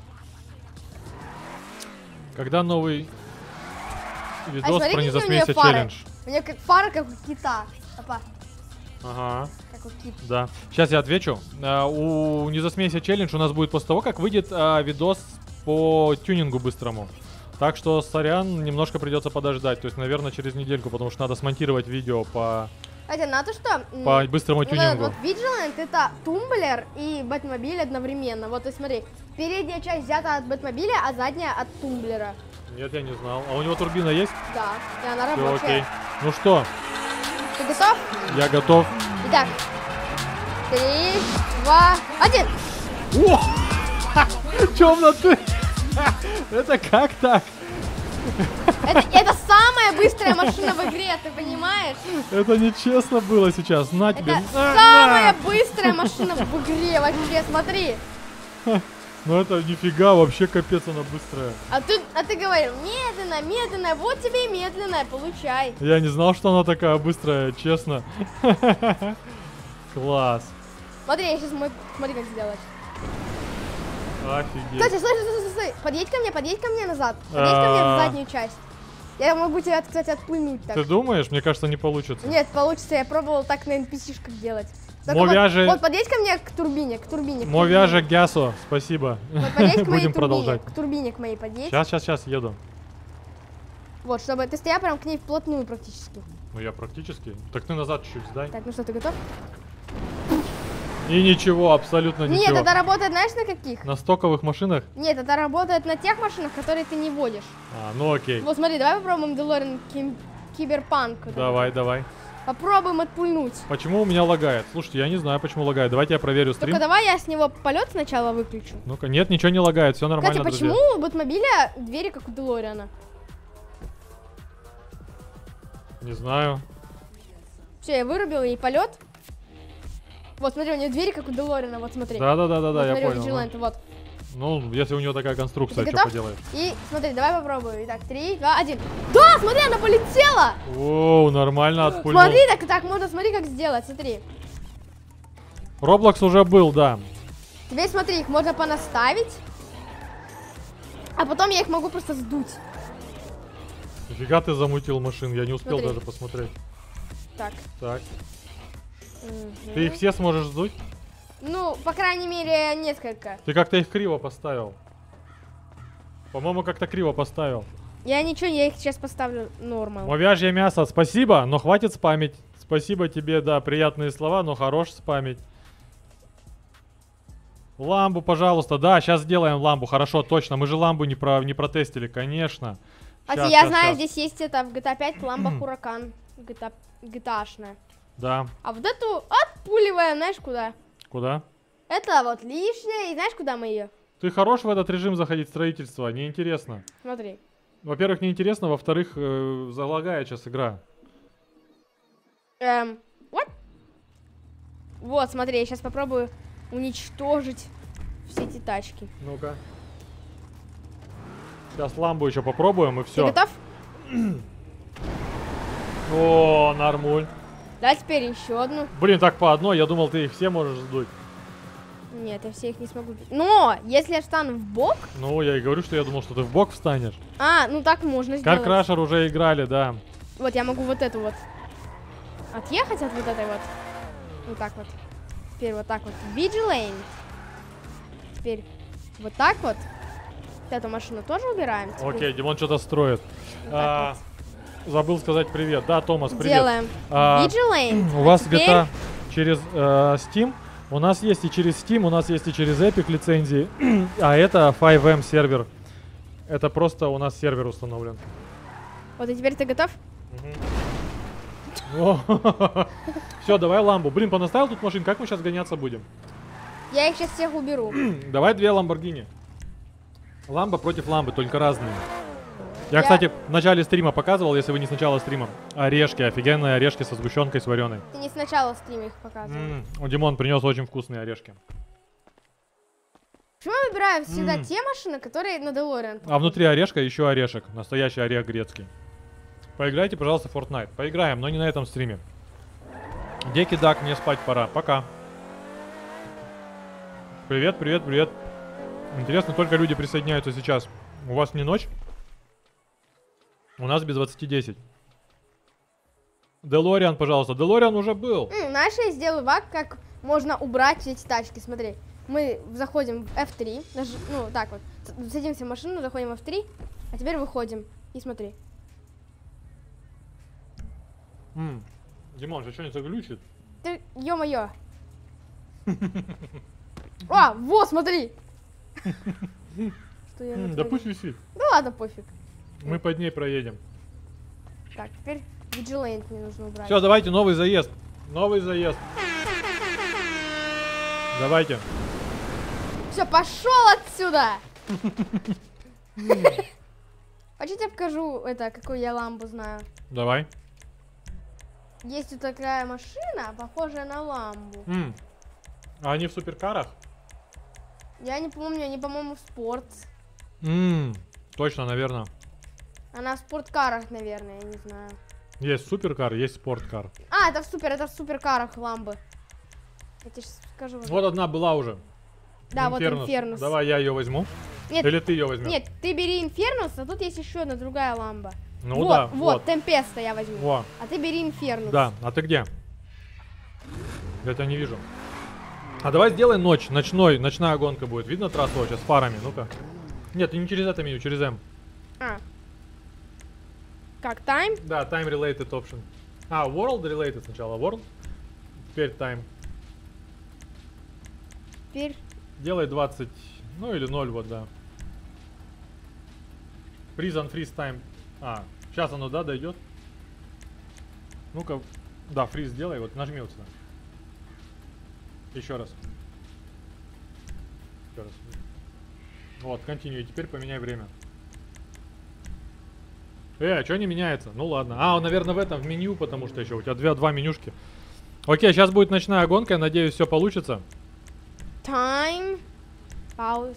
Когда новый видос смотри, про какие не у засмейся неё фары. челлендж? У меня как фара, как у кита. Опа, Ага, как у кита. да. Сейчас я отвечу. У не засмейся челлендж у нас будет после того, как выйдет видос по тюнингу быстрому. Так что, сорян, немножко придется подождать. То есть, наверное, через недельку, потому что надо смонтировать видео по Хотя, надо что? по быстрому тюнингу. Вот Vigilant это тумблер и Бэтмобиль одновременно. Вот, и смотри, передняя часть взята от Бэтмобиля, а задняя от тумблера. Нет, я не знал. А у него турбина есть? Да, и она Все, рабочая. окей. Ну что, Ты готов? я готов. Итак, 3, 2, 1. О! Темно ты! Это как так? Это самая быстрая машина в игре, ты понимаешь? Это нечестно было сейчас. На тебе. Это самая быстрая машина в игре, вообще, смотри. Ну это нифига, вообще капец она быстрая. А ты говорил, медленная, вот тебе и медленная, получай. Я не знал, что она такая быстрая, честно. Класс. Смотри, я сейчас смотри, как сделать. Офигеть. Кстати, стой. Подъедь ко мне назад. Подъедь ко мне в заднюю часть. Я могу тебя, кстати, отпульнуть так. Ты думаешь? Мне кажется, не получится. Нет, получится, я пробовал так на NPC-шках делать. Мовяже... Вот подъедь ко мне к турбине. Мовяже Гясо, спасибо. Вот подъедь к моей Будем продолжать. К турбине к моей подъедь. Сейчас, еду. Вот, чтобы ты стоял прям к ней вплотную практически. Ну я практически. Так ты назад чуть-чуть сдай. Так, ну что, ты готов? И ничего, абсолютно ничего. Нет, это работает, знаешь, на каких? На стоковых машинах? Нет, это работает на тех машинах, которые ты не водишь. Ну окей. Вот смотри, давай попробуем DeLorean Киберпанк. Давай. Попробуем отпульнуть. Почему у меня лагает? Слушайте, я не знаю, почему лагает. Давайте я проверю стрим. Только давай я с него полет сначала выключу. Ну-ка, нет, ничего не лагает, все нормально, Кстати, почему друзья. у Бэтмобиля двери как у Делориана? Не знаю. Все, я вырубила ей полет. Вот, смотри, у нее двери как у Делориана, вот смотри. Да, вот, я смотри, понял. Vigilant, вот. Ну, если у него такая конструкция, Ты что готов? поделаешь. И смотри, давай попробуем. Итак, 3, 2, 1. Да, смотри, она полетела! Оу, нормально отпульнул. Смотри, так можно, смотри, как сделать, смотри. Роблокс уже был, да. Теперь смотри, их можно понаставить. А потом я их могу просто сдуть. Нифига ты замутил машин, я не успел Смотри. даже посмотреть. Так. Ты их все сможешь сдуть? Ну, по крайней мере, несколько. Ты как-то их криво поставил. По-моему, как-то криво поставил. Я ничего, я их сейчас поставлю нормал. Мовяжье мясо, спасибо, но хватит спамить. Спасибо тебе, да, приятные слова, но хорош спамить. Ламбу, пожалуйста. Да, сейчас сделаем ламбу. Хорошо, точно. Мы же ламбу не протестили, конечно. Кстати, я знаю, здесь есть это в GTA 5 ламба Huracan. GTA-шная. Да. А вот эту отпуливаем, знаешь, куда? Куда? Это вот лишнее. И знаешь, куда мы ее? Ты хорош в этот режим заходить в строительство? Неинтересно. Смотри. Во-первых, неинтересно. Во-вторых, залагает сейчас игра. Вот. Вот, смотри, я сейчас попробую уничтожить все эти тачки. Ну-ка. Сейчас ламбу еще попробуем и все. Ты готов? О, нормуль. Да, теперь еще одну. Блин, так по одной, я думал, ты их все можешь сдуть. Нет, я все их не смогу. Но, если я встану в бок... Ну, я и говорю, что я думал, что ты в бок встанешь. А, ну так можно сделать. Car Crusher уже играли, да. Вот, я могу вот эту вот отъехать от вот этой вот. Вот так вот. Теперь вот так вот. Vigilant. Теперь вот так вот. Эту машину тоже убираем. Теперь... Окей, Димон что-то строит. Вот Забыл сказать привет. Да, Томас, привет. Делаем. Vigilant. У вас теперь... GTA через Steam. У нас есть и через Steam, у нас есть и через Epic лицензии. А это 5M сервер. Это просто у нас сервер установлен. Вот, и теперь ты готов? Все, давай ламбу. Блин, понаставил тут машин. Как мы сейчас гоняться будем? Я их сейчас всех уберу. Давай 2 Ламборгини. Ламба против ламбы, только разные. Я, кстати, в начале стрима показывал, если вы не с начала стрима, орешки, офигенные орешки со сгущенкой, с вареной. Ты не сначала стрима их показывал. Димон принес очень вкусные орешки. Почему я выбираю всегда те машины, которые на DeLorean? А внутри орешка еще орешек. Настоящий орех грецкий. Поиграйте, пожалуйста, в Fortnite. Поиграем, но не на этом стриме. Деки Дак, мне спать пора. Пока. Привет, привет, привет. Интересно, только люди присоединяются сейчас. У вас не ночь? У нас без 20:10. Делориан, пожалуйста. Делориан уже был. Знаешь, я сделаю баг, как можно убрать все эти тачки. Смотри, мы заходим в F3. Ну, так вот. Садимся в машину, заходим в F3. А теперь выходим. И смотри. Димон, же что-нибудь заглючит? Ты, ё-моё. А, вот, смотри. Что я Да пусть висит. Да ладно, пофиг. Мы под ней проедем. Так, теперь Vigilant мне нужно убрать. Все, давайте новый заезд. Новый заезд. Давайте. Все, пошел отсюда! Хотите, я покажу это, какую я ламбу знаю? Давай. Есть вот такая машина, похожая на ламбу. А они в суперкарах? Я не помню, они, по-моему, в спорт. Точно, наверное. Она в спорткарах, наверное, я не знаю. Есть суперкар, есть спорткар. А, это в суперкарах ламбы. Я тебе сейчас скажу. Вот одна была уже. Да, вот Инфернус. Давай я ее возьму. Нет, или ты ее возьмешь? Нет, ты бери Инфернус, а тут есть еще одна другая ламба. Ну вот, да, вот, Темпеста я возьму. Во. А ты бери Инфернус. Да, а ты где? Я тебя не вижу. А давай сделай ночь, ночная гонка будет. Видно трассу сейчас с фарами, ну-ка. Нет, не через это меню, через M. А. Как, time? Да, time related option. А, world related сначала, world. Теперь time. Теперь. Делай 20, ну или 0, вот, да. Freeze on freeze time. А, сейчас оно, да, дойдет. Ну-ка, да, фриз сделай, вот нажми вот сюда. Еще раз. Еще раз. Вот, continue, теперь поменяй время. А что не меняется? Ну ладно. А, он, наверное, в этом, в меню, потому что еще у тебя два менюшки. Окей, сейчас будет ночная гонка, я надеюсь, все получится. Time. Pause.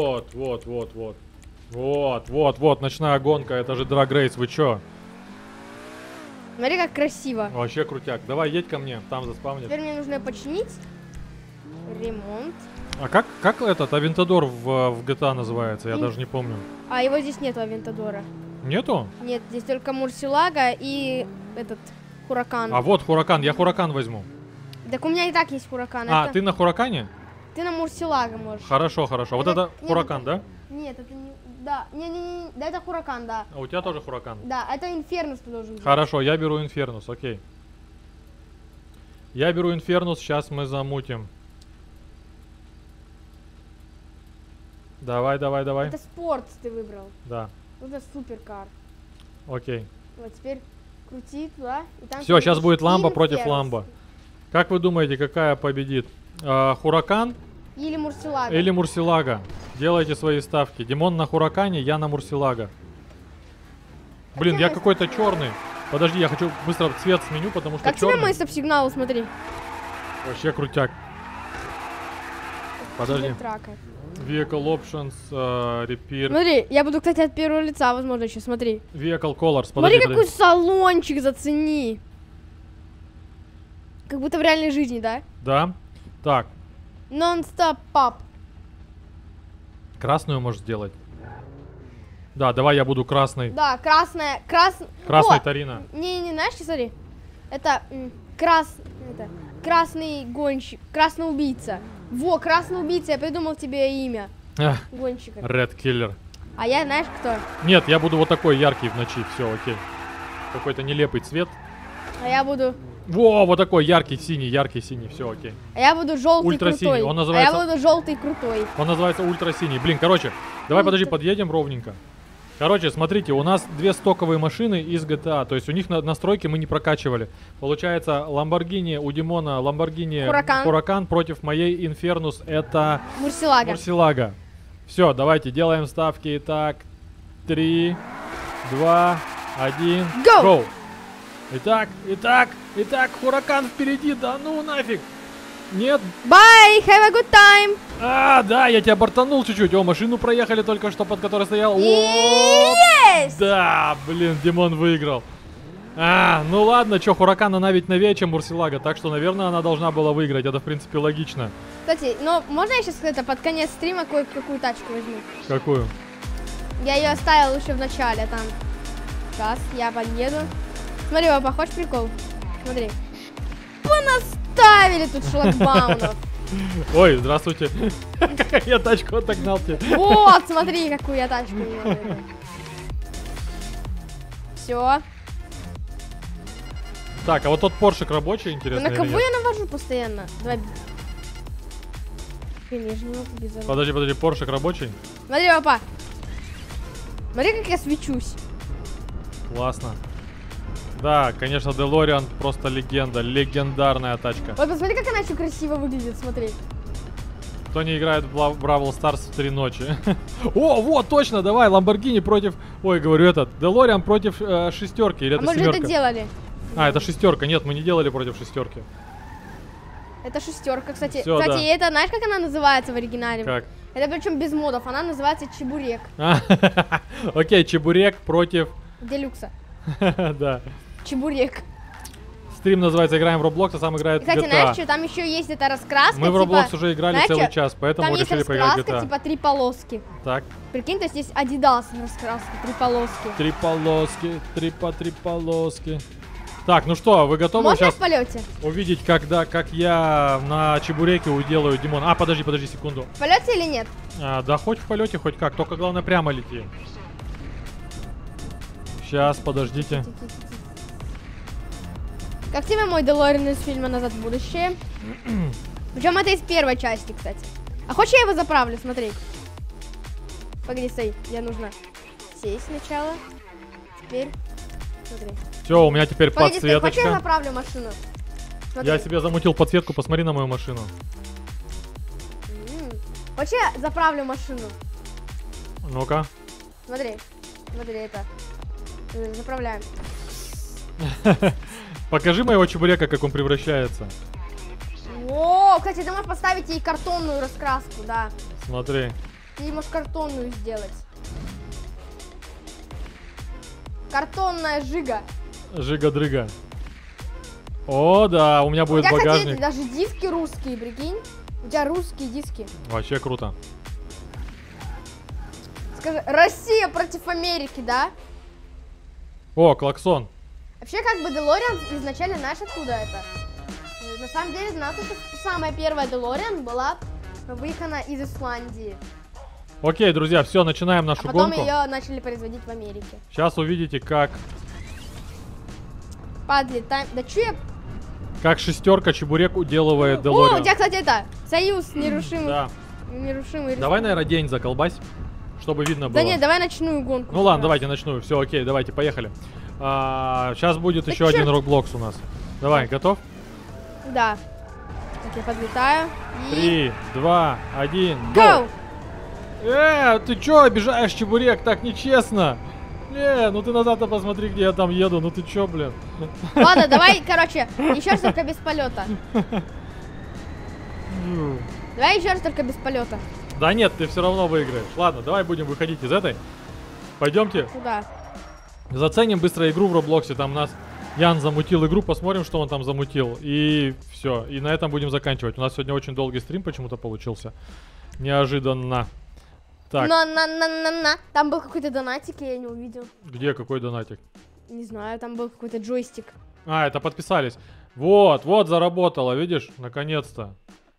Вот, ночная гонка, это же Drag Race, вы чё? Смотри, как красиво. Вообще крутяк. Давай, едь ко мне, там заспавнишь. Теперь мне нужно починить. Ремонт. А как этот Авентадор в GTA называется? Я даже не помню. А его здесь нету, Авентадора. Нету? Нет, здесь только Мурсилага и этот Huracan. А вот Huracan, я Huracan возьму. Так у меня и так есть Huracan. А, это... ты на Huracan? Ты на Мурсилага можешь. Хорошо. Вот это Huracan, да? Нет, это не... Да, не, да, это Huracan, да. А у тебя тоже Huracan? Да, это Инфернус ты должен взять. Хорошо, я беру Инфернус, окей. Я беру Инфернус, сейчас мы замутим. Давай. Это спорт ты выбрал. Да. Это суперкар. Окей. Вот теперь крути туда. Все, сейчас будет ламба против ламба. Как вы думаете, какая победит? Хуракан? Или Мурсилага. Или Мурсилага. Делайте свои ставки. Димон на Хуракане, я на Мурсилага. Блин, я какой-то черный. Подожди, я хочу быстро цвет сменю, потому что как черный. тебе мой стоп-сигнал, смотри. Вообще крутяк. Подожди. Трака. Vehicle Options, Repair. Смотри, я буду, кстати, от первого лица, возможно, еще, смотри. Vehicle Colors, Смотри, какой салончик, зацени. Как будто в реальной жизни, да? Да. Так. Non-stop pop. Красную можешь сделать? Да, давай я буду красный. Да, красная, Красный Тарина. Не, знаешь, смотри. Это, красный гонщик, красный убийца. Во, красный убийца, я придумал тебе имя. Гонщика. Red Killer. А я, знаешь, кто? Нет, я буду вот такой яркий в ночи, все, окей. Какой-то нелепый цвет. А я буду... Во, вот такой яркий синий, все, окей. А я буду желтый крутой. Он называется... А я буду желтый крутой. Он называется ультрасиний. Блин, короче, давай, подожди, подъедем ровненько. Короче, смотрите, у нас две стоковые машины из GTA, то есть у них настройки мы не прокачивали. Получается, Lamborghini у Димона, Lamborghini Huracan против моей Infernus, это Мурсилага. Все, давайте делаем ставки. Итак, 3, 2, 1, go! Итак, Huracan впереди, да ну нафиг! Нет. Bye, have a good time. Да, я тебя бортанул чуть-чуть. О, машину проехали только что, под которой стоял. Yes! Да, блин, Димон выиграл. Ну ладно, что, Huracan она ведь новее, чем Мурсилага, так что, наверное, она должна была выиграть. Это, в принципе, логично. Кстати, но можно я сейчас под конец стрима какую тачку возьму? Какую? Я ее оставил еще в начале, там. Сейчас, я подъеду. Смотри, папа, хочешь прикол? Смотри. Понаставили тут шлагбаумов. Ой, здравствуйте. Я тачку отогнал тебе. Вот, смотри, какую я тачку имею. Все. Так, а вот тот Поршик рабочий, интересно. На кого я навожу постоянно? Давай. Подожди, Поршик рабочий? Смотри, папа. Смотри, как я свечусь. Классно. Да, конечно, DeLorean просто легенда, легендарная тачка. Вот посмотри, как она еще красиво выглядит, смотри. Кто не играет в Бравл Старс в 3 ночи? О, вот, точно, давай, Lamborghini против... Ой, говорю, DeLorean против шестерки, или это мы семерка? же это делали. Это шестерка, нет, мы не делали против шестерки. Это шестерка, кстати. Всё, кстати, да. Это, знаешь, как она называется в оригинале? Как? Это причем без модов, она называется Чебурек. Окей, Чебурек против... Делюкса. Да. Чебурек. Стрим называется «Играем в Roblox», а сам играет в GTA. Кстати, знаешь что, там еще есть эта раскраска. Мы в Roblox уже играли целый час, поэтому там решили есть поиграть в раскраска, GTA. типа 3 полоски. Так. Прикинь, то есть есть Adidas раскраска, 3 полоски. 3 полоски, 3 по 3 полоски. Так, ну что, вы готовы Можно сейчас в полете? увидеть, как я на Чебуреке уделаю Димона? Подожди, секунду. В полете или нет? Да хоть в полете, хоть как, только главное прямо лети. Сейчас, подождите. Как тебе мой DeLorean из фильма «Назад в будущее»? Причем это из первой части, кстати. А хочешь я его заправлю? Смотри. Погоди, стой. Мне нужно сесть сначала. Теперь. Смотри. Все, у меня теперь Погоди, стой. Хочешь я подсветочка. заправлю машину? Смотри. Я себе замутил подсветку, посмотри на мою машину. Хочешь я заправлю машину? Ну-ка. Смотри. Смотри, это. Заправляем. Покажи моего Чебурека, как он превращается. О, кстати, ты можешь поставить ей картонную раскраску, да. Смотри. Ты можешь картонную сделать. Картонная жига. Жига-дрыга. О, да, у меня будет у тебя, багажник. кстати, даже диски русские, прикинь. У тебя русские диски. Вообще круто. Скажи, Россия против Америки, да? О, клаксон. Вообще, как бы DeLorean изначально, знаешь, откуда это? На самом деле, знаете, что самая первая DeLorean была выехана из Исландии. Окей, друзья, все, начинаем нашу потом гонку. ее начали производить в Америке. Сейчас увидите, как Подлетаем. Да чё я... Как шестерка Чебурек уделывает О, DeLorean. у тебя, кстати, это, союз нерушимых. Да. Нерушимый риск. Давай, наверное, день заколбась, чтобы видно было. Да нет, давай ночную гонку. Ну ладно, давайте ночную. Все, окей, давайте, поехали. Сейчас будет Да еще один чёрт. Roblox у нас. Давай, готов? Да. Так, я подлетаю. И... 3, 2, 1, Go! ты чё обижаешь, чебурек? Так нечестно. Ну ты назад-то посмотри, где я там еду. Ну ты чё, блин? Ладно, давай, короче, еще раз только без полета. Давай еще раз только без полета. Да нет, ты все равно выиграешь. Ладно, давай будем выходить из этой. Пойдемте, Куда? заценим быстро игру в Роблоксе. Там нас Ян замутил игру, посмотрим, что он там замутил. И все. И на этом будем заканчивать. У нас сегодня очень долгий стрим почему-то получился. Неожиданно. Так, На. Там был какой-то донатик, я не увидел. где какой донатик? Не знаю, там был какой-то джойстик. Это подписались. Вот, заработало, видишь? Наконец-то.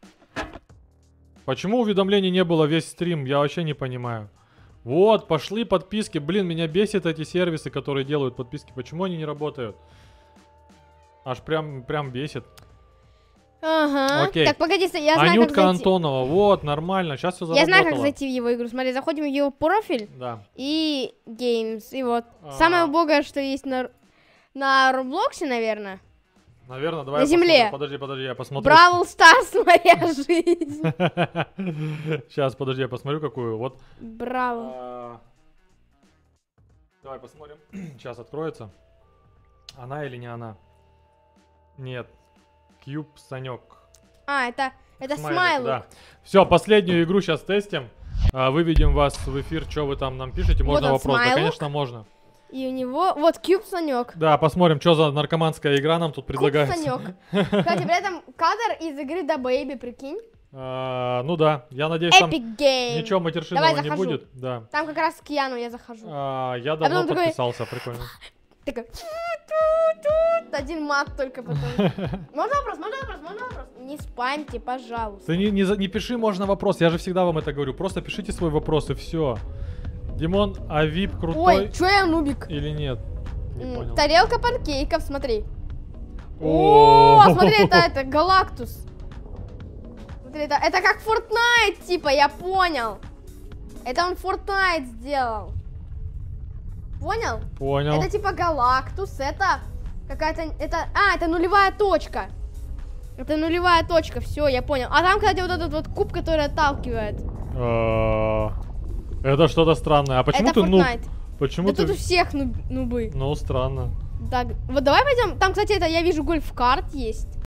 Почему уведомлений не было весь стрим? Я вообще не понимаю. Вот, пошли подписки. Блин, меня бесит эти сервисы, которые делают подписки. Почему они не работают? Аж прям бесит. Ага. Окей. Так, погоди, я знаю, Анютка как зайти. Антонова, вот, нормально. Сейчас все заработало. Я знаю, как зайти в его игру. Смотри, заходим в его профиль Да. и Games. И вот. Самое убогое, что есть на Роблоксе, наверное. Наверное, давай На я земле. посмотрю. Подожди, я посмотрю. Бравл Старс, моя жизнь. Сейчас, подожди, я посмотрю, какую. Вот. Браво. Давай посмотрим. Сейчас откроется. Она или не она? Нет. Кьюб Санек. Это Смайлик, Смайлик. да. Все, последнюю игру сейчас тестим. Выведем вас в эфир, что вы там нам пишете. Вот Можно он, вопрос? Да, Смайлик. конечно, можно. И у него... Вот Кьюб Санек. Да, посмотрим, что за наркоманская игра нам тут предлагается. Санек. Кстати, при этом кадр из игры The Baby, прикинь. Ну да, я надеюсь, там Epic Game. ничего матершинного Давай, не захожу. будет. Да. Там как раз к Киану я захожу. Я давно потом такой- подписался, прикольно. Такой... Один мат только потом. Можно вопрос? Не спамьте, пожалуйста. Ты не пиши, можно вопрос. Я же всегда вам это говорю. Просто пишите свой вопрос и все. Димон, а VIP крутой Ой, чё я нубик? или нет? Не понял. Тарелка панкейков, смотри. О, О, смотри, это Галактус. Смотри, это как Fortnite, типа, я понял. Это он Fortnite сделал. Понял? Понял. Это типа Галактус, это какая-то... Это нулевая точка. Это нулевая точка, все, я понял. А там, кстати, вот этот вот куб, который отталкивает. Это что-то странное. А почему Это ты нуб? Fortnite. Почему Да ты... тут у всех нубы. Ну, странно. Так, вот давай пойдем. Там, кстати, это я вижу гольф-карт есть.